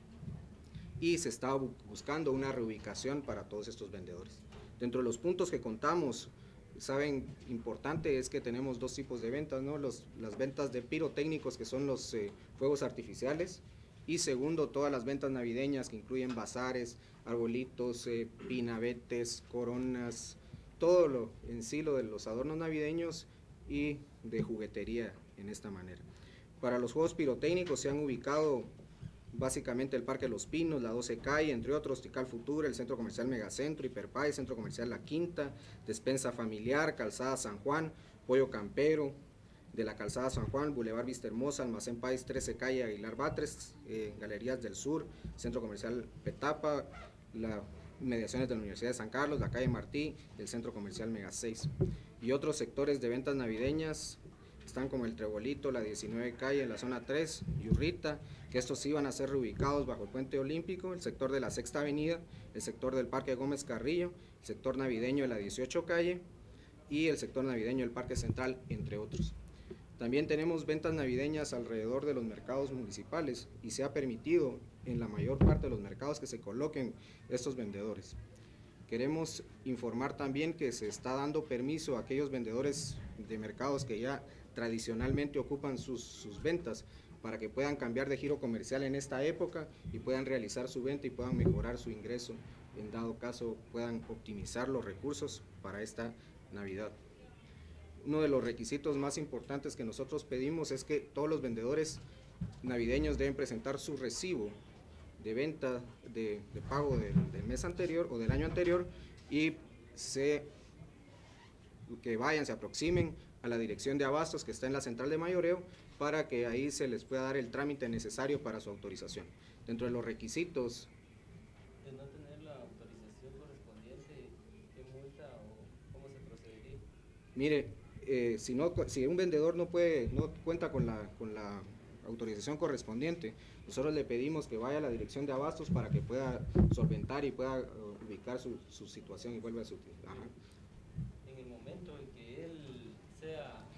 Y se está buscando una reubicación para todos estos vendedores. Dentro de los puntos que contamos, saben, importante es que tenemos dos tipos de ventas, ¿no? Los, las ventas de pirotécnicos, que son los eh, fuegos artificiales, y segundo, todas las ventas navideñas que incluyen bazares, arbolitos, eh, pinabetes, coronas, todo lo en sí lo de los adornos navideños y de juguetería en esta manera. Para los juegos pirotécnicos se han ubicado básicamente el Parque Los Pinos, la doce calle, entre otros, Tikal Futura, el Centro Comercial Megacentro, Hiperpay, Centro Comercial La Quinta, Despensa Familiar, Calzada San Juan, Pollo Campero, de la Calzada San Juan, Boulevard Vista Hermosa, Almacén País, trece calle Aguilar Batres, eh, Galerías del Sur, Centro Comercial Petapa, las mediaciones de la Universidad de San Carlos, la calle Martí, el Centro Comercial Mega seis. Y otros sectores de ventas navideñas están como el Trebolito, la diecinueve calle, en la zona tres, Yurrita, que estos iban a ser reubicados bajo el Puente Olímpico, el sector de la Sexta Avenida, el sector del Parque Gómez Carrillo, el sector navideño de la dieciocho calle y el sector navideño del Parque Central, entre otros. También tenemos ventas navideñas alrededor de los mercados municipales y se ha permitido en la mayor parte de los mercados que se coloquen estos vendedores. Queremos informar también que se está dando permiso a aquellos vendedores de mercados que ya tradicionalmente ocupan sus, sus ventas para que puedan cambiar de giro comercial en esta época y puedan realizar su venta y puedan mejorar su ingreso, en dado caso puedan optimizar los recursos para esta Navidad. Uno de los requisitos más importantes que nosotros pedimos es que todos los vendedores navideños deben presentar su recibo de venta, de, de pago del, del mes anterior o del año anterior y se, que vayan, se aproximen a la dirección de abastos que está en la central de mayoreo para que ahí se les pueda dar el trámite necesario para su autorización. Dentro de los requisitos... De no tener la autorización correspondiente, ¿qué multa o cómo se procedería? Mire, eh, si, no, si un vendedor no, puede, no cuenta con la, con la autorización correspondiente, nosotros le pedimos que vaya a la dirección de abastos para que pueda solventar y pueda uh, ubicar su, su situación y vuelva a su... Ajá. En el momento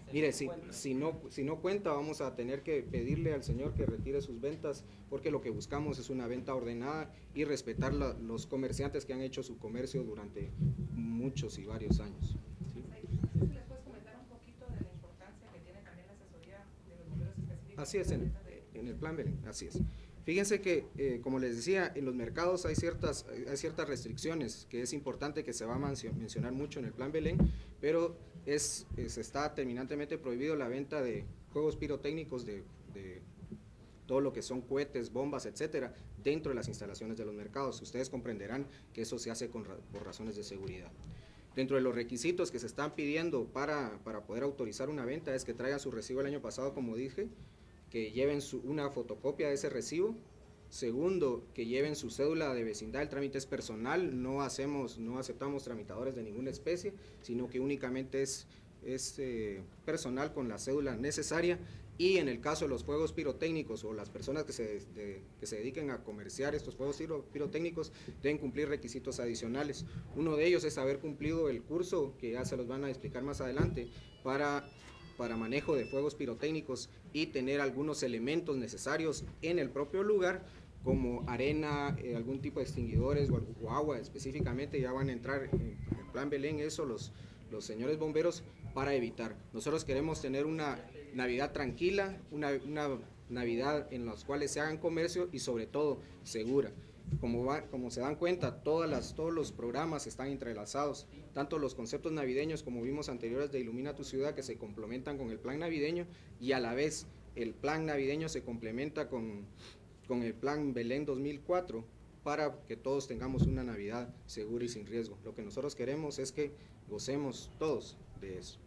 Mire, si, si, no, si no cuenta, vamos a tener que pedirle al señor que retire sus ventas, porque lo que buscamos es una venta ordenada y respetar la, los comerciantes que han hecho su comercio durante muchos y varios años. ¿Sí? ¿Les puedes comentar un poquito de la importancia que tiene también la asesoría de los bomberos específicos? Así es, en, en el plan Belén, así es. Fíjense que, eh, como les decía, en los mercados hay ciertas, hay ciertas restricciones que es importante que se va a mencionar mucho en el plan Belén, pero es, es, está terminantemente prohibido la venta de juegos pirotécnicos, de, de todo lo que son cohetes, bombas, etcétera, dentro de las instalaciones de los mercados. Ustedes comprenderán que eso se hace con, por razones de seguridad. Dentro de los requisitos que se están pidiendo para, para poder autorizar una venta es que traigan su recibo el año pasado, como dije, que lleven su, una fotocopia de ese recibo. Segundo, que lleven su cédula de vecindad. El trámite es personal, no hacemos, no aceptamos tramitadores de ninguna especie, sino que únicamente es, es eh, personal con la cédula necesaria. Y en el caso de los fuegos pirotécnicos o las personas que se, de, que se dediquen a comerciar estos fuegos pirotécnicos deben cumplir requisitos adicionales. Uno de ellos es haber cumplido el curso, que ya se los van a explicar más adelante, para para manejo de fuegos pirotécnicos y tener algunos elementos necesarios en el propio lugar, como arena, eh, algún tipo de extinguidores o, o agua específicamente. Ya van a entrar en el plan Belén eso los, los señores bomberos para evitar. Nosotros queremos tener una Navidad tranquila, una, una Navidad en las cuales se hagan comercio y sobre todo segura. Como, va, como se dan cuenta, todas las, todos los programas están entrelazados, tanto los conceptos navideños como vimos anteriores de Ilumina tu Ciudad, que se complementan con el plan navideño, y a la vez el plan navideño se complementa con, con el plan Belén dos mil cuatro, para que todos tengamos una Navidad segura y sin riesgo. Lo que nosotros queremos es que gocemos todos de eso.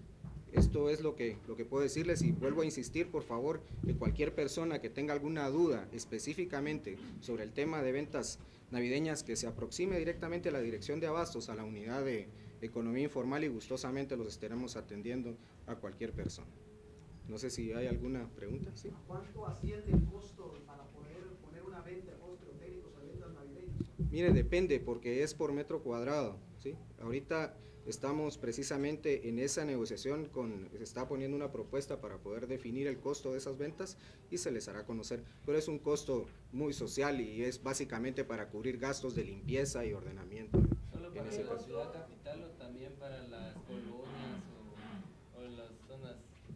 Esto es lo que, lo que puedo decirles, y vuelvo a insistir, por favor, que cualquier persona que tenga alguna duda específicamente sobre el tema de ventas navideñas, que se aproxime directamente a la dirección de abastos, a la unidad de economía informal, y gustosamente los estaremos atendiendo a cualquier persona. No sé si hay alguna pregunta. ¿Sí? ¿Cuánto asciende el costo para poder poner una venta de juegos pirotécnicos a ventas navideñas? Mire, depende, porque es por metro cuadrado, ¿sí? Ahorita estamos precisamente en esa negociación, con, se está poniendo una propuesta para poder definir el costo de esas ventas y se les hará conocer, pero es un costo muy social y es básicamente para cubrir gastos de limpieza y ordenamiento. ¿Solo para la ciudad capital o también para las colonias o, o las zonas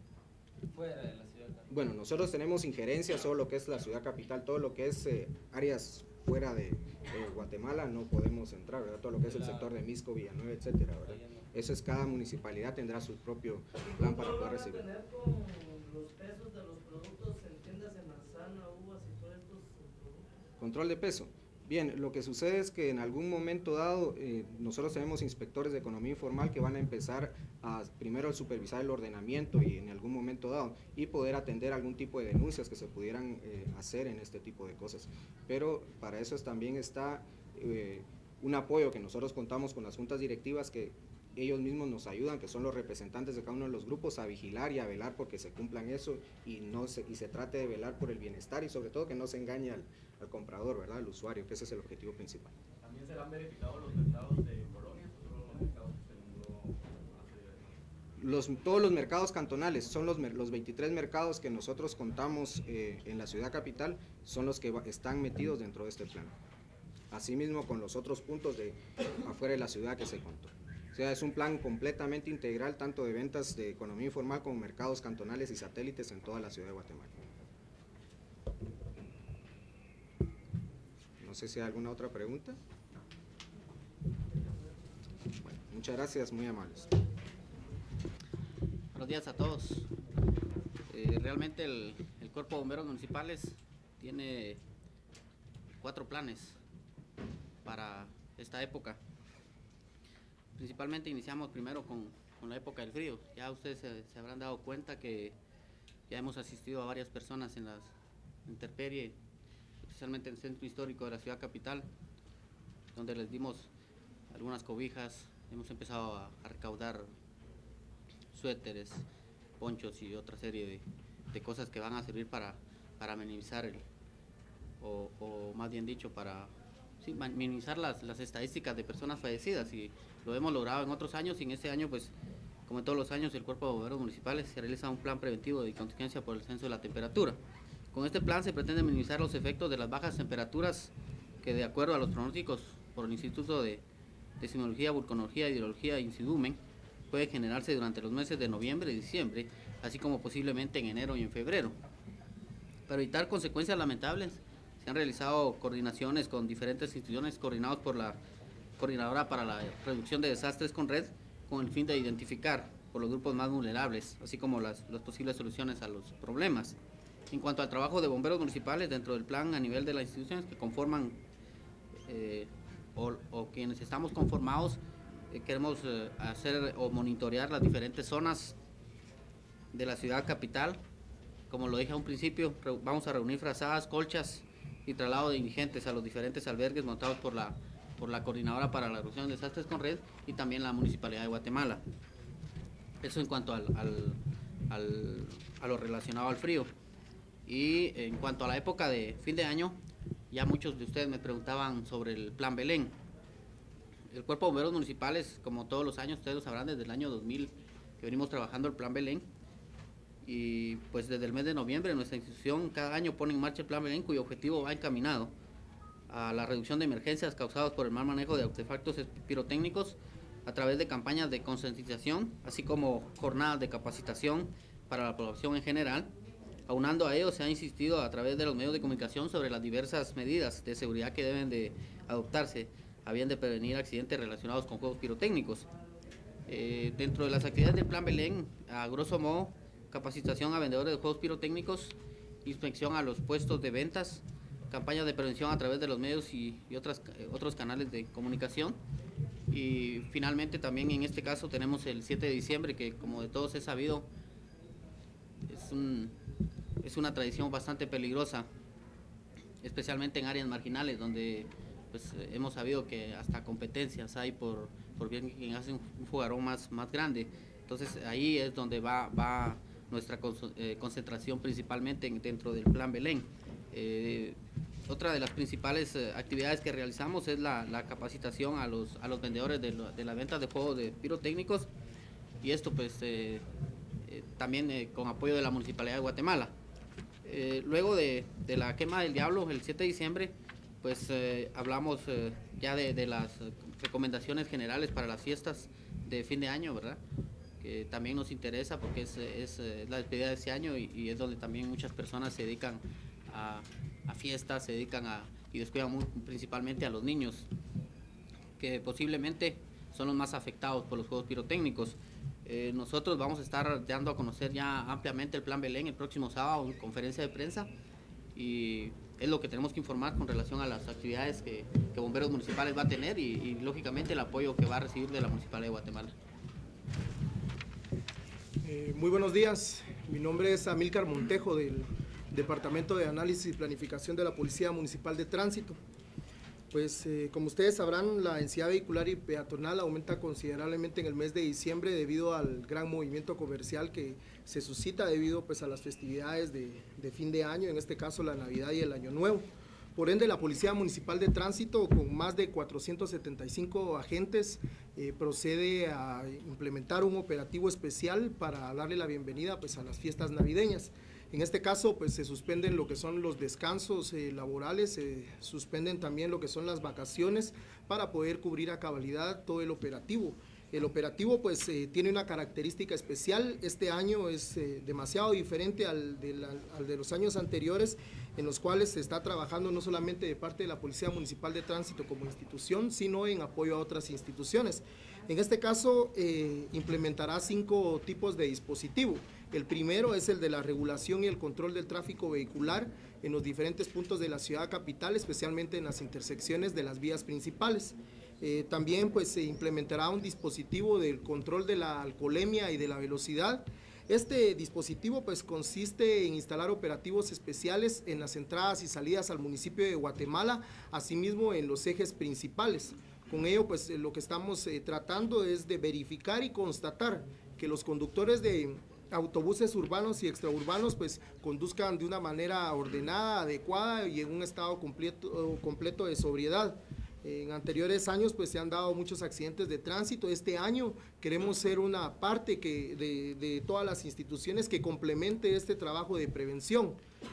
fuera de la ciudad capital? Bueno, nosotros tenemos injerencia sobre lo que es la ciudad capital, todo lo que es eh, áreas fuera de, de Guatemala no podemos entrar, ¿verdad? Todo lo que es el sector de Misco, Villanueva, etcétera, ¿verdad? Eso es, cada municipalidad tendrá su propio plan para poder recibir. ¿Qué control van a tener con los pesos de los productos en tiendas de manzana, uvas y todos estos productos? Control de peso. Bien, lo que sucede es que en algún momento dado eh, nosotros tenemos inspectores de economía informal que van a empezar a primero a supervisar el ordenamiento y en algún momento dado y poder atender algún tipo de denuncias que se pudieran eh, hacer en este tipo de cosas. Pero para eso es, también está eh, un apoyo que nosotros contamos con las juntas directivas, que ellos mismos nos ayudan, que son los representantes de cada uno de los grupos, a vigilar y a velar porque se cumplan eso y, no se, y se trate de velar por el bienestar y sobre todo que no se engañe al, al comprador, ¿verdad? Al usuario, que ese es el objetivo principal. ¿También serán verificados los mercados de colonias o solo los mercados que usted nombró hace? Los, todos los mercados cantonales, son los, los veintitrés mercados que nosotros contamos eh, en la ciudad capital, son los que va, están metidos dentro de este plan. Asimismo con los otros puntos de afuera de la ciudad que se contó. O sea, es un plan completamente integral, tanto de ventas de economía informal como mercados cantonales y satélites en toda la ciudad de Guatemala. No sé si hay alguna otra pregunta. Bueno, muchas gracias, muy amables. Buenos días a todos. Eh, realmente el, el Cuerpo de Bomberos Municipales tiene cuatro planes para esta época. Principalmente iniciamos primero con, con la época del frío. Ya ustedes se, se habrán dado cuenta que ya hemos asistido a varias personas en las intemperies, especialmente en el centro histórico de la ciudad capital, donde les dimos algunas cobijas. Hemos empezado a, a recaudar suéteres, ponchos y otra serie de, de cosas que van a servir para, para minimizar el, o, o más bien dicho, para sí, minimizar las, las estadísticas de personas fallecidas, y lo hemos logrado en otros años, y en este año pues como en todos los años, el Cuerpo de Bomberos Municipales se realiza un plan preventivo de contingencia por el descenso de la temperatura. Con este plan se pretende minimizar los efectos de las bajas temperaturas que, de acuerdo a los pronósticos por el Instituto de, de Sismología, Vulcanología, Hidrología e Insidumen, puede generarse durante los meses de noviembre y diciembre, así como posiblemente en enero y en febrero. Para evitar consecuencias lamentables, se han realizado coordinaciones con diferentes instituciones coordinadas por la Coordinadora para la Reducción de Desastres con Red, con el fin de identificar por los grupos más vulnerables, así como las, las posibles soluciones a los problemas. En cuanto al trabajo de bomberos municipales dentro del plan a nivel de las instituciones que conforman eh, o, o quienes estamos conformados, eh, queremos eh, hacer o monitorear las diferentes zonas de la ciudad capital. Como lo dije a un principio, re, vamos a reunir frazadas, colchas y traslado de indigentes a los diferentes albergues montados por la, por la Coordinadora para la Reducción de Desastres con Red y también la Municipalidad de Guatemala. Eso en cuanto al, al, al, a lo relacionado al frío. Y en cuanto a la época de fin de año, ya muchos de ustedes me preguntaban sobre el Plan Belén. El Cuerpo de Bomberos Municipales, como todos los años, ustedes lo sabrán, desde el año dos mil que venimos trabajando el Plan Belén. Y pues desde el mes de noviembre nuestra institución cada año pone en marcha el Plan Belén, cuyo objetivo va encaminado a la reducción de emergencias causadas por el mal manejo de artefactos pirotécnicos a través de campañas de concientización, así como jornadas de capacitación para la población en general. Aunando a ello, se ha insistido a través de los medios de comunicación sobre las diversas medidas de seguridad que deben de adoptarse a bien de prevenir accidentes relacionados con juegos pirotécnicos. Eh, dentro de las actividades del Plan Belén, a grosso modo, capacitación a vendedores de juegos pirotécnicos, inspección a los puestos de ventas, campañas de prevención a través de los medios y, y otras, eh, otros canales de comunicación. Y finalmente también en este caso tenemos el siete de diciembre, que como de todos es sabido, es un... es una tradición bastante peligrosa, especialmente en áreas marginales, donde pues, hemos sabido que hasta competencias hay por, por bien quien hace un, un fogarón más, más grande. Entonces ahí es donde va, va nuestra eh, concentración principalmente en, dentro del Plan Belén. Eh, otra de las principales eh, actividades que realizamos es la, la capacitación a los, a los vendedores de, lo, de la venta de juegos de pirotécnicos, y esto pues eh, eh, también eh, con apoyo de la Municipalidad de Guatemala. Eh, luego de, de la quema del diablo, el siete de diciembre, pues eh, hablamos eh, ya de, de las recomendaciones generales para las fiestas de fin de año, ¿verdad? Que también nos interesa porque es, es, es la despedida de ese año y, y es donde también muchas personas se dedican a, a fiestas, se dedican a y descuidan muy, principalmente a los niños, que posiblemente son los más afectados por los juegos pirotécnicos. Eh, nosotros vamos a estar dando a conocer ya ampliamente el Plan Belén el próximo sábado en conferencia de prensa, y es lo que tenemos que informar con relación a las actividades que, que Bomberos Municipales va a tener y, y lógicamente el apoyo que va a recibir de la Municipalidad de Guatemala. Eh, muy buenos días, mi nombre es Amílcar Montejo del Departamento de Análisis y Planificación de la Policía Municipal de Tránsito. Pues eh, como ustedes sabrán, la densidad vehicular y peatonal aumenta considerablemente en el mes de diciembre debido al gran movimiento comercial que se suscita debido pues, a las festividades de, de fin de año, en este caso la Navidad y el Año Nuevo. Por ende, la Policía Municipal de Tránsito, con más de cuatrocientos setenta y cinco agentes, eh, procede a implementar un operativo especial para darle la bienvenida pues, a las fiestas navideñas. En este caso, pues se suspenden lo que son los descansos eh, laborales, se suspenden también lo que son las vacaciones para poder cubrir a cabalidad todo el operativo. El operativo pues eh, tiene una característica especial, este año es eh, demasiado diferente al de, la, al de los años anteriores, en los cuales se está trabajando no solamente de parte de la Policía Municipal de Tránsito como institución, sino en apoyo a otras instituciones. En este caso, eh, implementará cinco tipos de dispositivo. El primero es el de la regulación y el control del tráfico vehicular en los diferentes puntos de la ciudad capital, especialmente en las intersecciones de las vías principales. Eh, también pues, se implementará un dispositivo del control de la alcoholemia y de la velocidad. Este dispositivo pues, consiste en instalar operativos especiales en las entradas y salidas al municipio de Guatemala, asimismo en los ejes principales. Con ello, pues, lo que estamos eh, tratando es de verificar y constatar que los conductores de autobuses urbanos y extraurbanos pues conduzcan de una manera ordenada, adecuada y en un estado completo, completo de sobriedad. En anteriores años pues se han dado muchos accidentes de tránsito. Este año queremos ser una parte que de, de todas las instituciones que complemente este trabajo de prevención.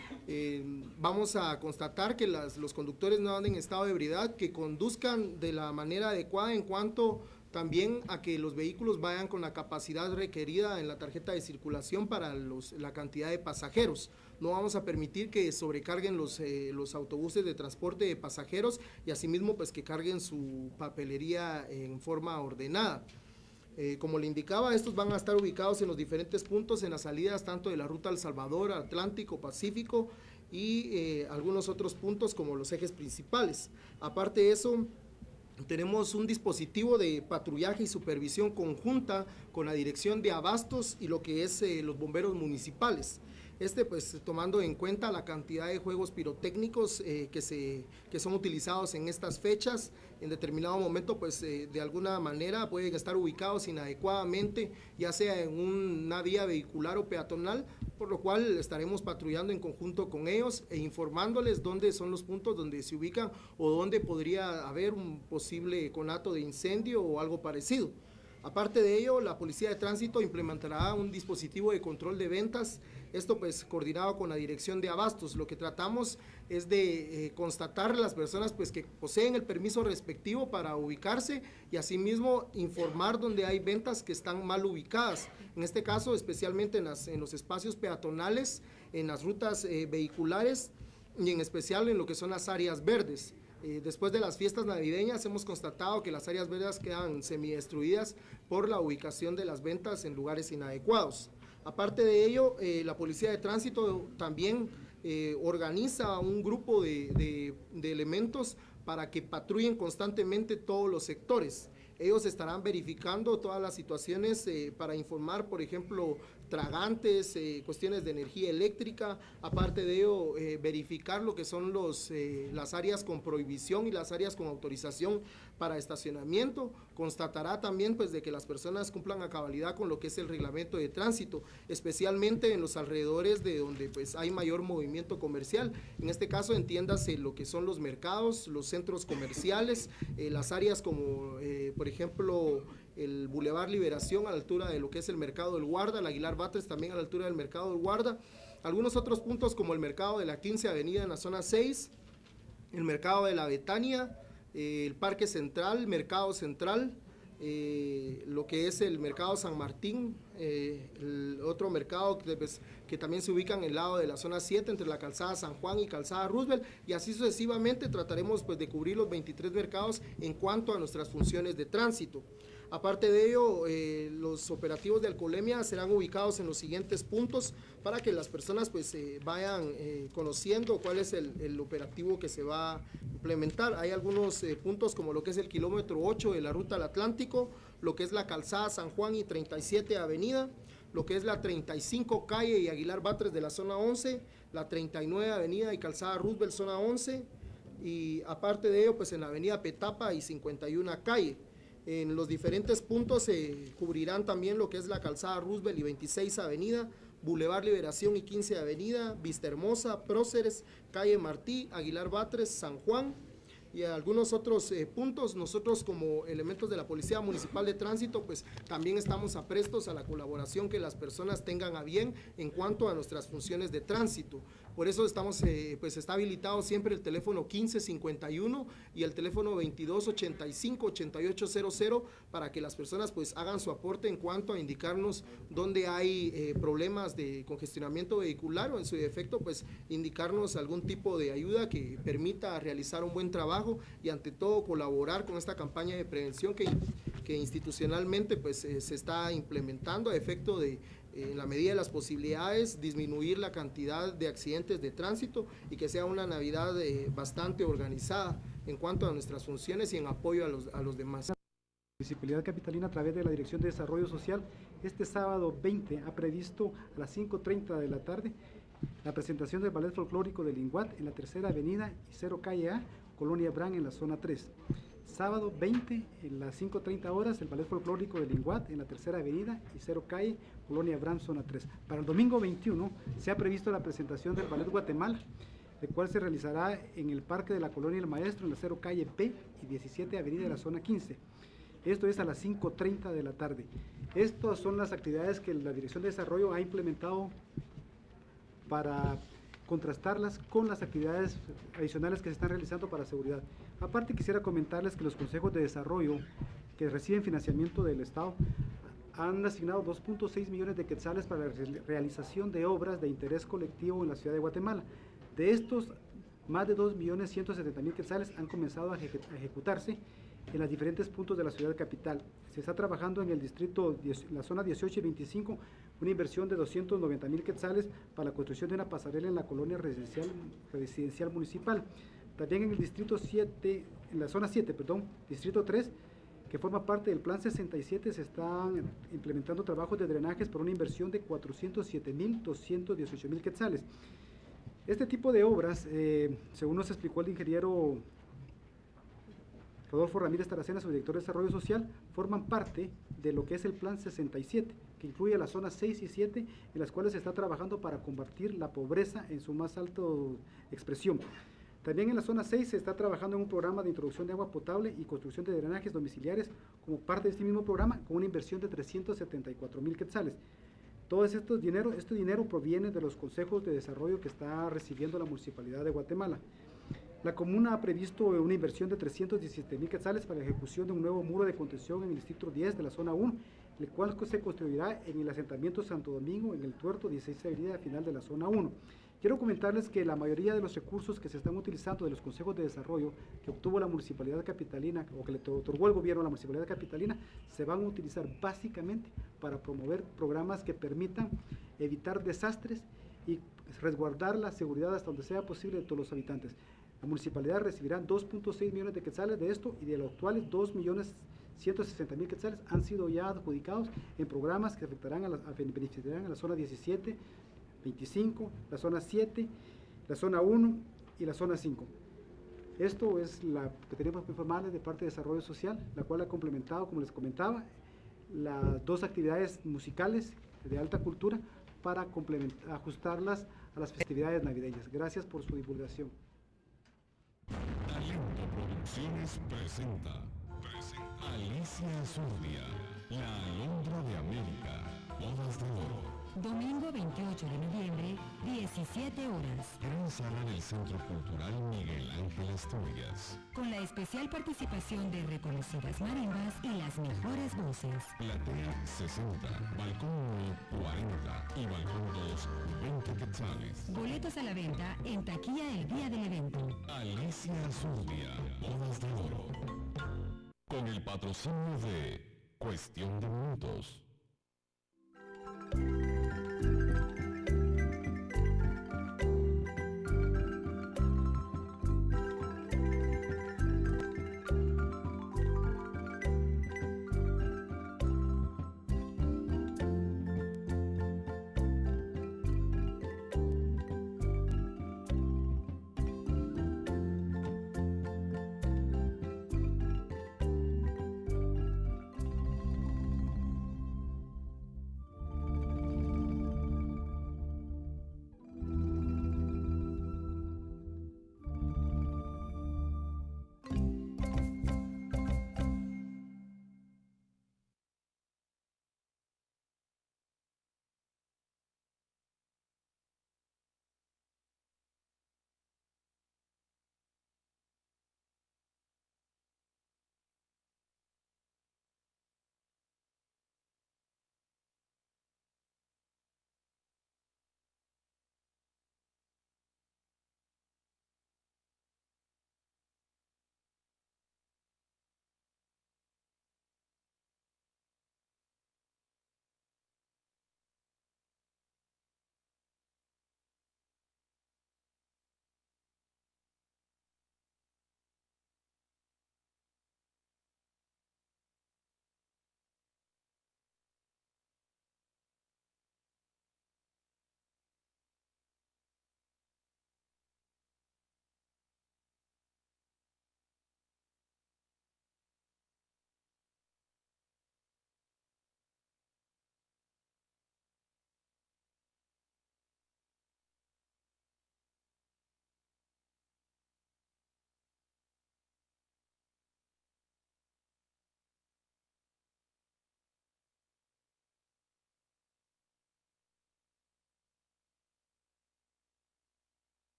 Eh, vamos a constatar que las, los conductores no anden en estado de ebriedad, que conduzcan de la manera adecuada en cuanto también a que los vehículos vayan con la capacidad requerida en la tarjeta de circulación para los, la cantidad de pasajeros. No vamos a permitir que sobrecarguen los, eh, los autobuses de transporte de pasajeros y asimismo pues que carguen su papelería en forma ordenada. Eh, como le indicaba, estos van a estar ubicados en los diferentes puntos en las salidas tanto de la ruta El Salvador, Atlántico, Pacífico y eh, algunos otros puntos como los ejes principales. Aparte de eso, tenemos un dispositivo de patrullaje y supervisión conjunta con la Dirección de Abastos y lo que es eh, los bomberos municipales. Este pues tomando en cuenta la cantidad de juegos pirotécnicos eh, que, se, que son utilizados en estas fechas, en determinado momento pues eh, de alguna manera pueden estar ubicados inadecuadamente, ya sea en una vía vehicular o peatonal, por lo cual estaremos patrullando en conjunto con ellos e informándoles dónde son los puntos donde se ubican o dónde podría haber un posible conato de incendio o algo parecido. Aparte de ello, la Policía de Tránsito implementará un dispositivo de control de ventas, esto pues coordinado con la Dirección de Abastos. Lo que tratamos es de eh, constatar las personas pues que poseen el permiso respectivo para ubicarse y asimismo informar donde hay ventas que están mal ubicadas. En este caso, especialmente en, las, en los espacios peatonales, en las rutas eh, vehiculares y en especial en lo que son las áreas verdes. Eh, después de las fiestas navideñas hemos constatado que las áreas verdes quedan semidestruidas por la ubicación de las ventas en lugares inadecuados. Aparte de ello, eh, la Policía de Tránsito también eh, organiza un grupo de, de, de elementos para que patrullen constantemente todos los sectores. Ellos estarán verificando todas las situaciones eh, para informar, por ejemplo, tragantes, eh, cuestiones de energía eléctrica, aparte de ello, eh, verificar lo que son los, eh, las áreas con prohibición y las áreas con autorización para estacionamiento. Constatará también pues de que las personas cumplan a cabalidad con lo que es el reglamento de tránsito, especialmente en los alrededores de donde pues hay mayor movimiento comercial. En este caso entiéndase lo que son los mercados, los centros comerciales, eh, las áreas como eh, por ejemplo el Boulevard Liberación a la altura de lo que es el Mercado del Guarda, el Aguilar Batres también a la altura del Mercado del Guarda, algunos otros puntos como el Mercado de la quince Avenida en la zona seis, el Mercado de la Betania, eh, el Parque Central, Mercado Central, eh, lo que es el Mercado San Martín, eh, el otro mercado que, pues, que también se ubica en el lado de la zona siete entre la calzada San Juan y calzada Roosevelt, y así sucesivamente trataremos pues de cubrir los veintitrés mercados en cuanto a nuestras funciones de tránsito. Aparte de ello, eh, los operativos de alcoholemia serán ubicados en los siguientes puntos para que las personas pues eh, vayan eh, conociendo cuál es el, el operativo que se va a implementar. Hay algunos eh, puntos como lo que es el kilómetro ocho de la ruta al Atlántico, lo que es la calzada San Juan y treinta y siete Avenida, lo que es la treinta y cinco calle y Aguilar Batres de la zona once, la treinta y nueve Avenida y calzada Roosevelt zona once, y aparte de ello pues en la avenida Petapa y cincuenta y una calle. En los diferentes puntos se cubrirán también lo que es la calzada Roosevelt y veintiséis Avenida, Boulevard Liberación y quince Avenida, Vista Hermosa, Próceres, calle Martí, Aguilar Batres, San Juan y algunos otros eh, puntos. Nosotros como elementos de la Policía Municipal de Tránsito pues también estamos aprestos a la colaboración que las personas tengan a bien en cuanto a nuestras funciones de tránsito. Por eso estamos, eh, pues está habilitado siempre el teléfono quince cincuenta y uno y el teléfono veintidós ochenta y cinco ochenta y ocho cero cero para que las personas pues hagan su aporte en cuanto a indicarnos dónde hay eh, problemas de congestionamiento vehicular o en su defecto pues indicarnos algún tipo de ayuda que permita realizar un buen trabajo y ante todo colaborar con esta campaña de prevención que, que institucionalmente pues eh, se está implementando a efecto de en la medida de las posibilidades, disminuir la cantidad de accidentes de tránsito y que sea una Navidad eh, bastante organizada en cuanto a nuestras funciones y en apoyo a los, a los demás. La Municipalidad Capitalina, a través de la Dirección de Desarrollo Social, este sábado veinte ha previsto a las cinco treinta de la tarde la presentación del Ballet Folclórico del Linguat en la tercera Avenida y cero calle A, Colonia Brán en la zona tres. Sábado veinte, en las cinco treinta horas, el Ballet Folclórico de Linguat en la tercera Avenida y cero calle, Colonia Brand, zona tres. Para el domingo veintiuno se ha previsto la presentación del Ballet Guatemala el cual se realizará en el Parque de la Colonia El Maestro, en la cero calle B y diecisiete avenida de la zona quince. Esto es a las cinco treinta de la tarde. Estas son las actividades que la Dirección de Desarrollo ha implementado para contrastarlas con las actividades adicionales que se están realizando para seguridad. Aparte, quisiera comentarles que los consejos de desarrollo que reciben financiamiento del Estado han asignado dos punto seis millones de quetzales para la realización de obras de interés colectivo en la ciudad de Guatemala. De estos, más de dos millones ciento setenta mil quetzales han comenzado a ejecutarse en los diferentes puntos de la ciudad capital. Se está trabajando en el distrito, la zona dieciocho y veinticinco, una inversión de doscientos noventa mil quetzales para la construcción de una pasarela en la colonia residencial, residencial municipal. También en el distrito siete, en la zona siete, perdón, distrito tres, que forma parte del plan sesenta y siete, se están implementando trabajos de drenajes por una inversión de cuatrocientos siete mil doscientos dieciocho mil quetzales. Este tipo de obras, eh, según nos explicó el ingeniero Rodolfo Ramírez Taracena, su director de Desarrollo Social, forman parte de lo que es el plan sesenta y siete, que incluye las zonas seis y siete, en las cuales se está trabajando para combatir la pobreza en su más alta expresión. También en la zona seis se está trabajando en un programa de introducción de agua potable y construcción de drenajes domiciliares como parte de este mismo programa, con una inversión de trescientos setenta y cuatro mil quetzales. Todo estos dinero, este dinero proviene de los consejos de desarrollo que está recibiendo la Municipalidad de Guatemala. La comuna ha previsto una inversión de trescientos diecisiete mil quetzales para la ejecución de un nuevo muro de contención en el distrito diez de la zona uno, el cual se construirá en el asentamiento Santo Domingo, en el tuerto dieciséis avenida final de la zona uno. Quiero comentarles que la mayoría de los recursos que se están utilizando de los consejos de desarrollo que obtuvo la Municipalidad Capitalina, o que le otorgó el gobierno a la Municipalidad Capitalina, se van a utilizar básicamente para promover programas que permitan evitar desastres y resguardar la seguridad hasta donde sea posible de todos los habitantes. La Municipalidad recibirá dos punto seis millones de quetzales de esto, y de los actuales dos millones ciento sesenta mil quetzales han sido ya adjudicados en programas que afectarán a la, a, beneficiarán a la zona diecisiete, veinticinco, la zona siete, la zona uno y la zona cinco. Esto es lo que tenemos que informarles de parte de Desarrollo Social, la cual ha complementado, como les comentaba, las dos actividades musicales de alta cultura para ajustarlas a las festividades navideñas. Gracias por su divulgación. Talento Producciones presenta, presenta Alicia Zurdia, la Alondra de América, Bodas de Oro. Domingo veintiocho de noviembre, diecisiete horas. Gran sala del Centro Cultural Miguel Ángel Asturias. Con la especial participación de reconocidas marimbas y las mejores voces. Platea sesenta, balcón uno cuarenta y balcón dos veinte quetzales. Boletos a la venta en taquilla el día del evento. Alicia Zurdia, Bodas de Oro. Con el patrocinio de Cuestión de Minutos.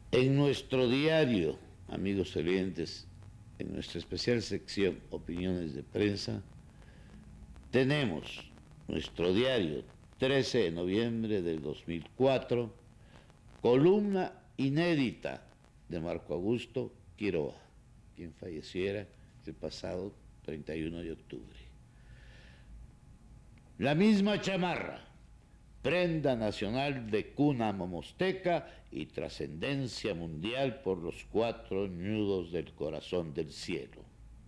En nuestro diario, amigos oyentes, en nuestra especial sección Opiniones de Prensa, tenemos nuestro diario trece de noviembre del dos mil cuatro, columna inédita de Marco Augusto Quiroga, quien falleciera el pasado treinta y uno de octubre. La misma chamarra, prenda nacional de cuna momosteca y trascendencia mundial por los cuatro nudos del corazón del cielo.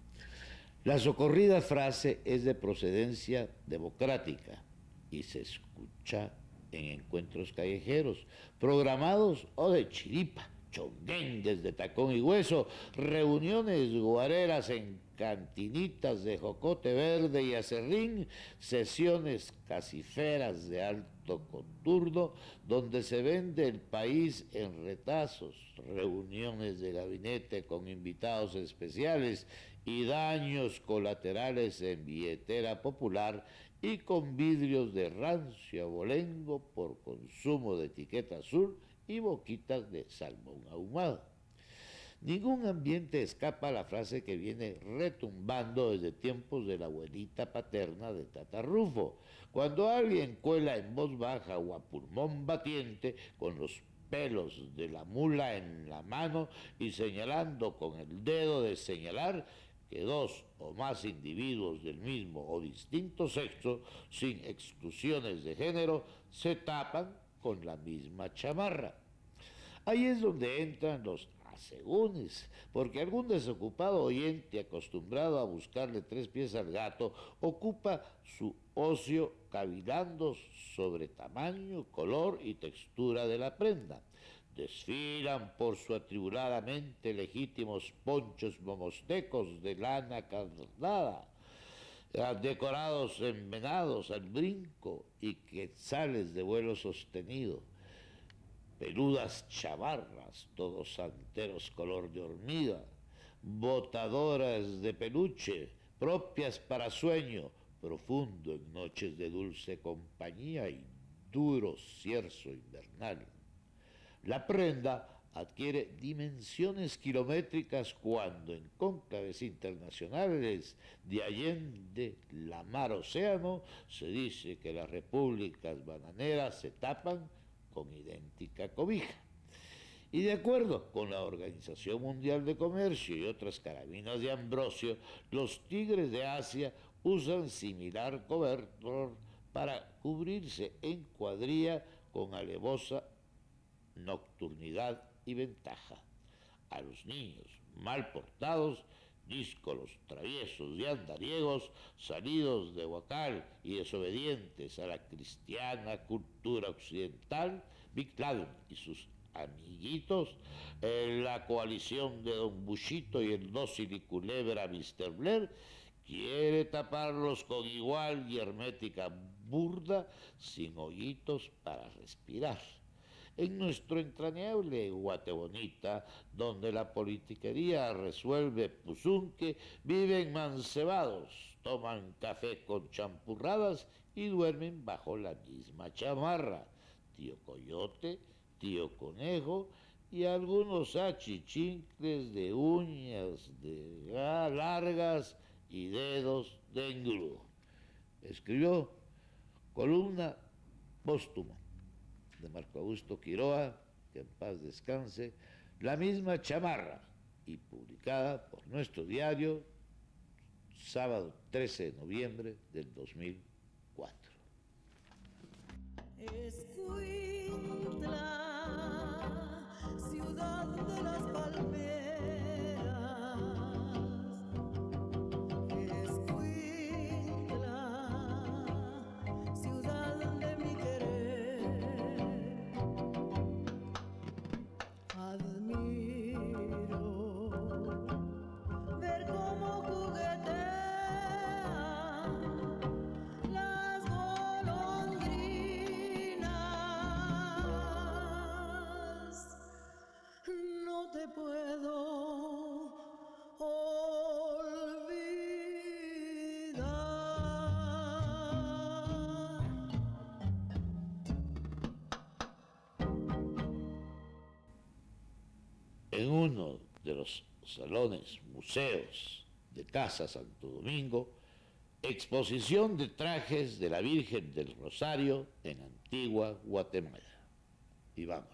La socorrida frase es de procedencia democrática y se escucha en encuentros callejeros, programados o de chiripa, chonguengues de tacón y hueso, reuniones guareras en cantinitas de jocote verde y acerrín, sesiones casiferas de alto coturno, donde se vende el país en retazos, reuniones de gabinete con invitados especiales y daños colaterales en billetera popular y con vidrios de rancio abolengo por consumo de etiqueta azul y boquitas de salmón ahumado. Ningún ambiente escapa a la frase que viene retumbando desde tiempos de la abuelita paterna de Tata Rufo, cuando alguien cuela en voz baja o a pulmón batiente con los pelos de la mula en la mano y señalando con el dedo de señalar que dos o más individuos del mismo o distinto sexo, sin exclusiones de género, se tapan con la misma chamarra. Ahí es donde entran los asegúnes, porque algún desocupado oyente acostumbrado a buscarle tres pies al gato ocupa su ocio cavilando sobre tamaño, color y textura de la prenda. Desfilan por su atribuladamente legítimos ponchos momostecos de lana carnada, decorados en venados al brinco y quetzales de vuelo sostenido, peludas chamarras, todos santeros color de hormiga, botadoras de peluche, propias para sueño profundo en noches de dulce compañía y duro cierzo invernal. La prenda adquiere dimensiones kilométricas cuando en cónclaves internacionales de allende la mar océano se dice que las repúblicas bananeras se tapan con idéntica cobija. Y de acuerdo con la Organización Mundial de Comercio y otras carabinas de Ambrosio, los tigres de Asia usan similar cobertor para cubrirse en cuadrilla con alevosa nocturnidad y ventaja. A los niños mal portados, díscolos, traviesos y andariegos, salidos de Huacal y desobedientes a la cristiana cultura occidental, Big Laden y sus amiguitos, eh, la coalición de Don Buchito y el dócil y culebra mister Blair, quiere taparlos con igual y hermética burda, sin hoyitos para respirar. En nuestro entrañable Guatebonita, donde la politiquería resuelve pusunque, viven mancebados, toman café con champurradas y duermen bajo la misma chamarra. Tío Coyote, tío Conejo y algunos achichincles de uñas de largas y dedos de engrudo. Escribió columna póstuma de Marco Augusto Quiroga, que en paz descanse, la misma chamarra, y publicada por nuestro diario sábado trece de noviembre del dos mil cuatro. Escuintla, ciudad de las palmeras. en uno de los salones, museos de Casa Santo Domingo, exposición de trajes de la Virgen del Rosario en Antigua Guatemala. Y vamos.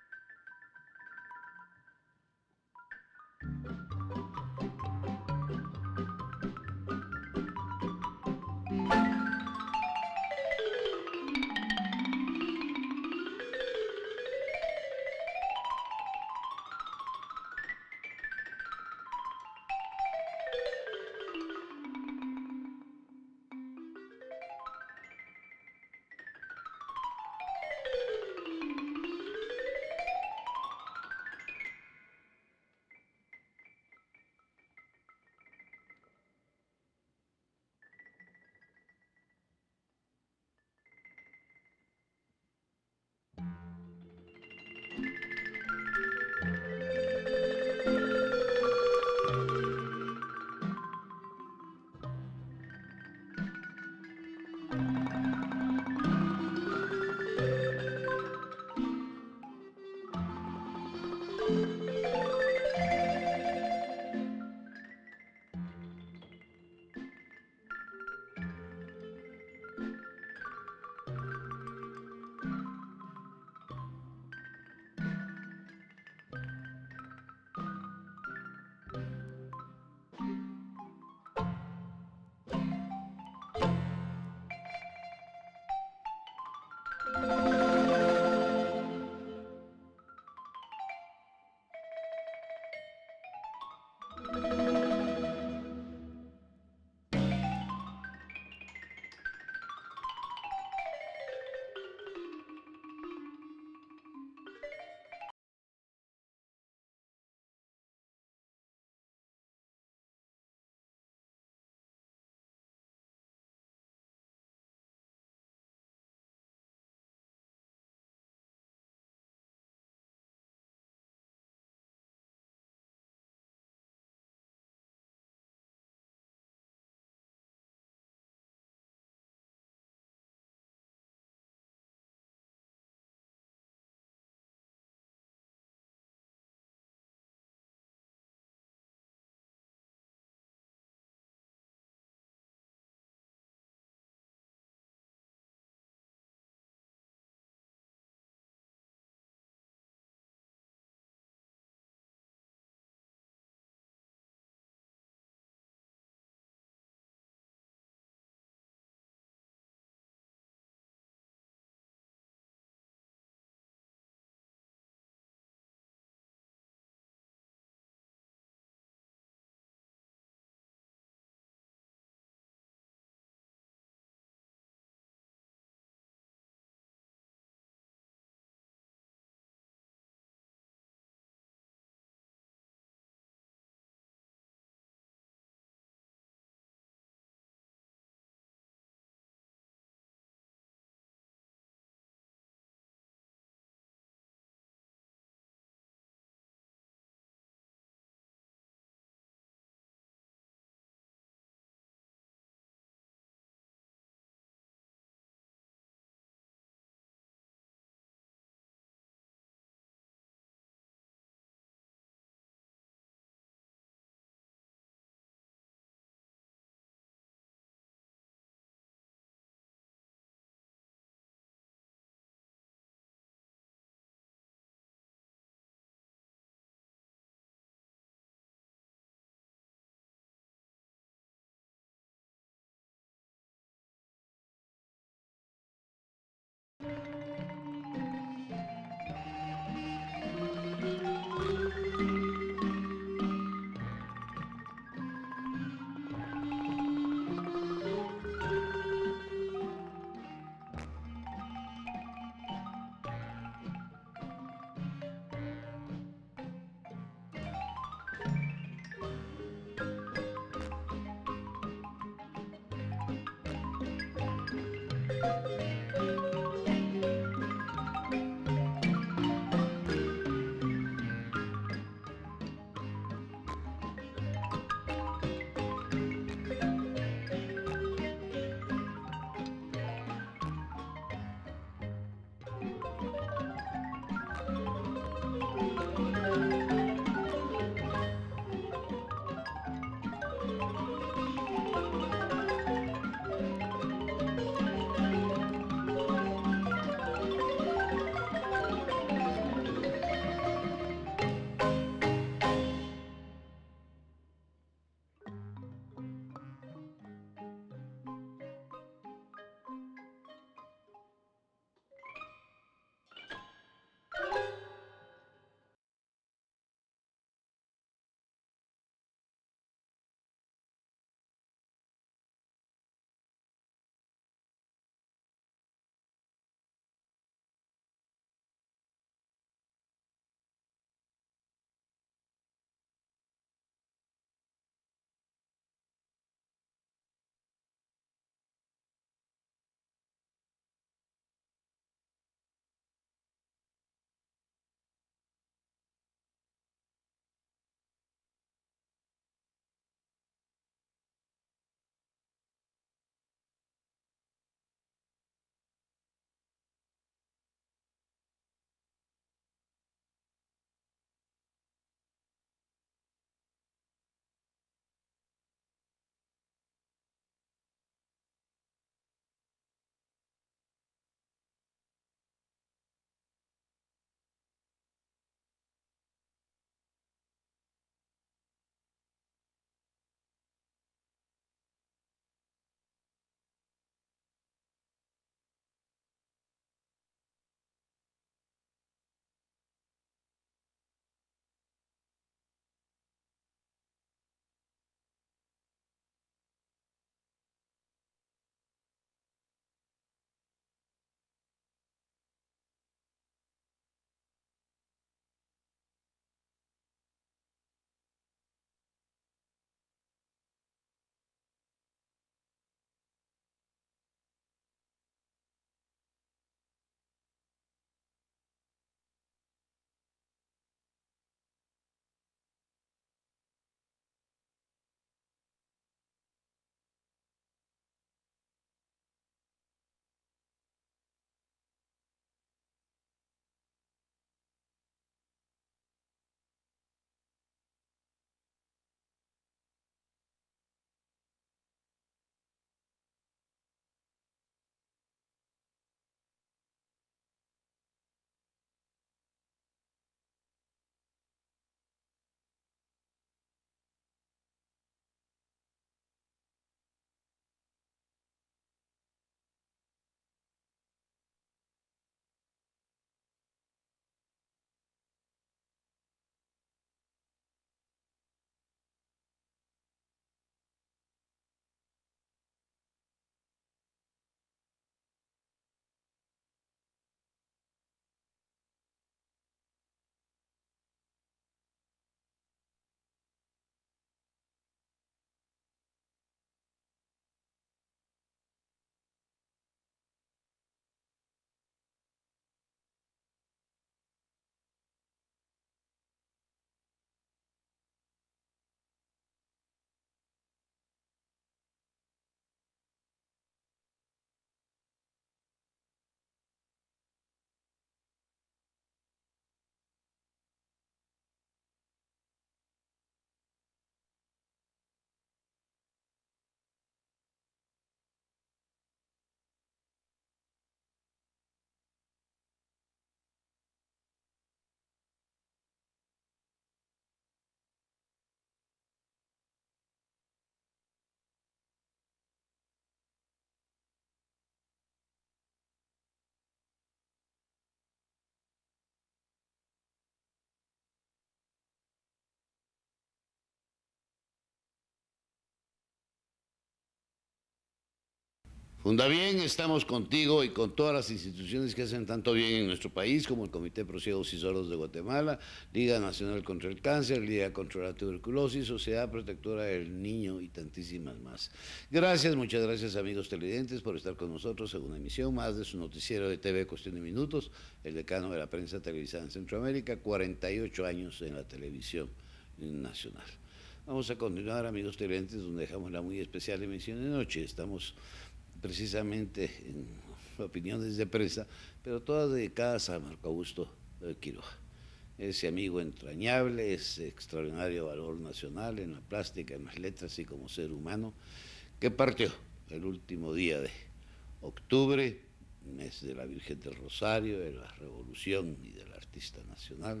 Fundabien, estamos contigo y con todas las instituciones que hacen tanto bien en nuestro país, como el Comité Pro Ciegos y Sordos de Guatemala, Liga Nacional contra el Cáncer, Liga contra la Tuberculosis, Sociedad Protectora del Niño y tantísimas más. Gracias, muchas gracias amigos televidentes por estar con nosotros en una emisión más de su noticiero de T V Cuestión de Minutos, el decano de la prensa televisada en Centroamérica, cuarenta y ocho años en la televisión nacional. Vamos a continuar, amigos televidentes, donde dejamos la muy especial emisión de noche. Estamos precisamente en opiniones de prensa, pero todas dedicadas a Marco Augusto Quiroga, ese amigo entrañable, ese extraordinario valor nacional en la plástica, en las letras y como ser humano, que partió el último día de octubre, mes de la Virgen del Rosario, de la Revolución y del artista nacional,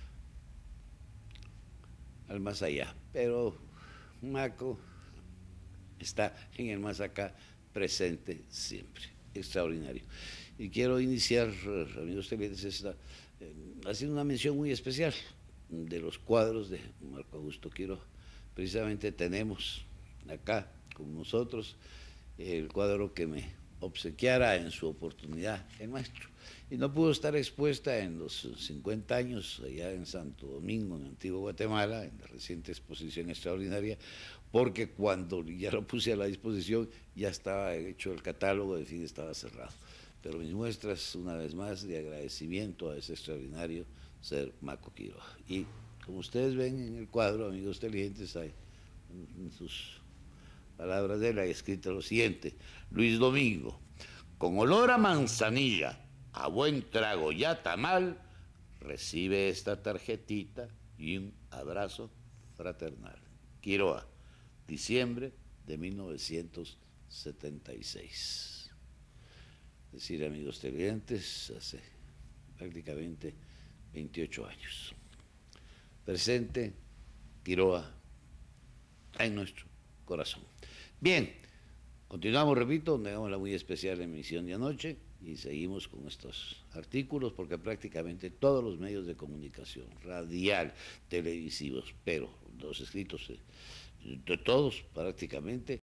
al más allá. Pero Maco está en el más acá, presente siempre, extraordinario. Y quiero iniciar, amigos televidentes, esta, eh, haciendo una mención muy especial de los cuadros de Marco Augusto Quiroga. Precisamente tenemos acá con nosotros el cuadro que me obsequiara en su oportunidad el maestro. Y no pudo estar expuesta en los cincuenta años allá en Santo Domingo, en Antiguo Guatemala, en la reciente exposición extraordinaria, porque cuando ya lo puse a la disposición ya estaba hecho el catálogo, en fin, estaba cerrado. Pero mis muestras, una vez más, de agradecimiento a ese extraordinario ser Maco Quiroga. Y como ustedes ven en el cuadro, amigos televidentes, hay en sus palabras de él, hay escrito lo siguiente: Luis Domingo, con olor a manzanilla, a buen trago y a tamal, recibe esta tarjetita y un abrazo fraternal. Quiroga, diciembre de mil novecientos setenta y seis. Es decir, amigos televidentes, hace prácticamente veintiocho años. Presente Quiroga en nuestro corazón. Bien, continuamos, repito, donde hagamos la muy especial emisión de anoche y seguimos con estos artículos, porque prácticamente todos los medios de comunicación, radial, televisivos, pero los escritos de todos prácticamente,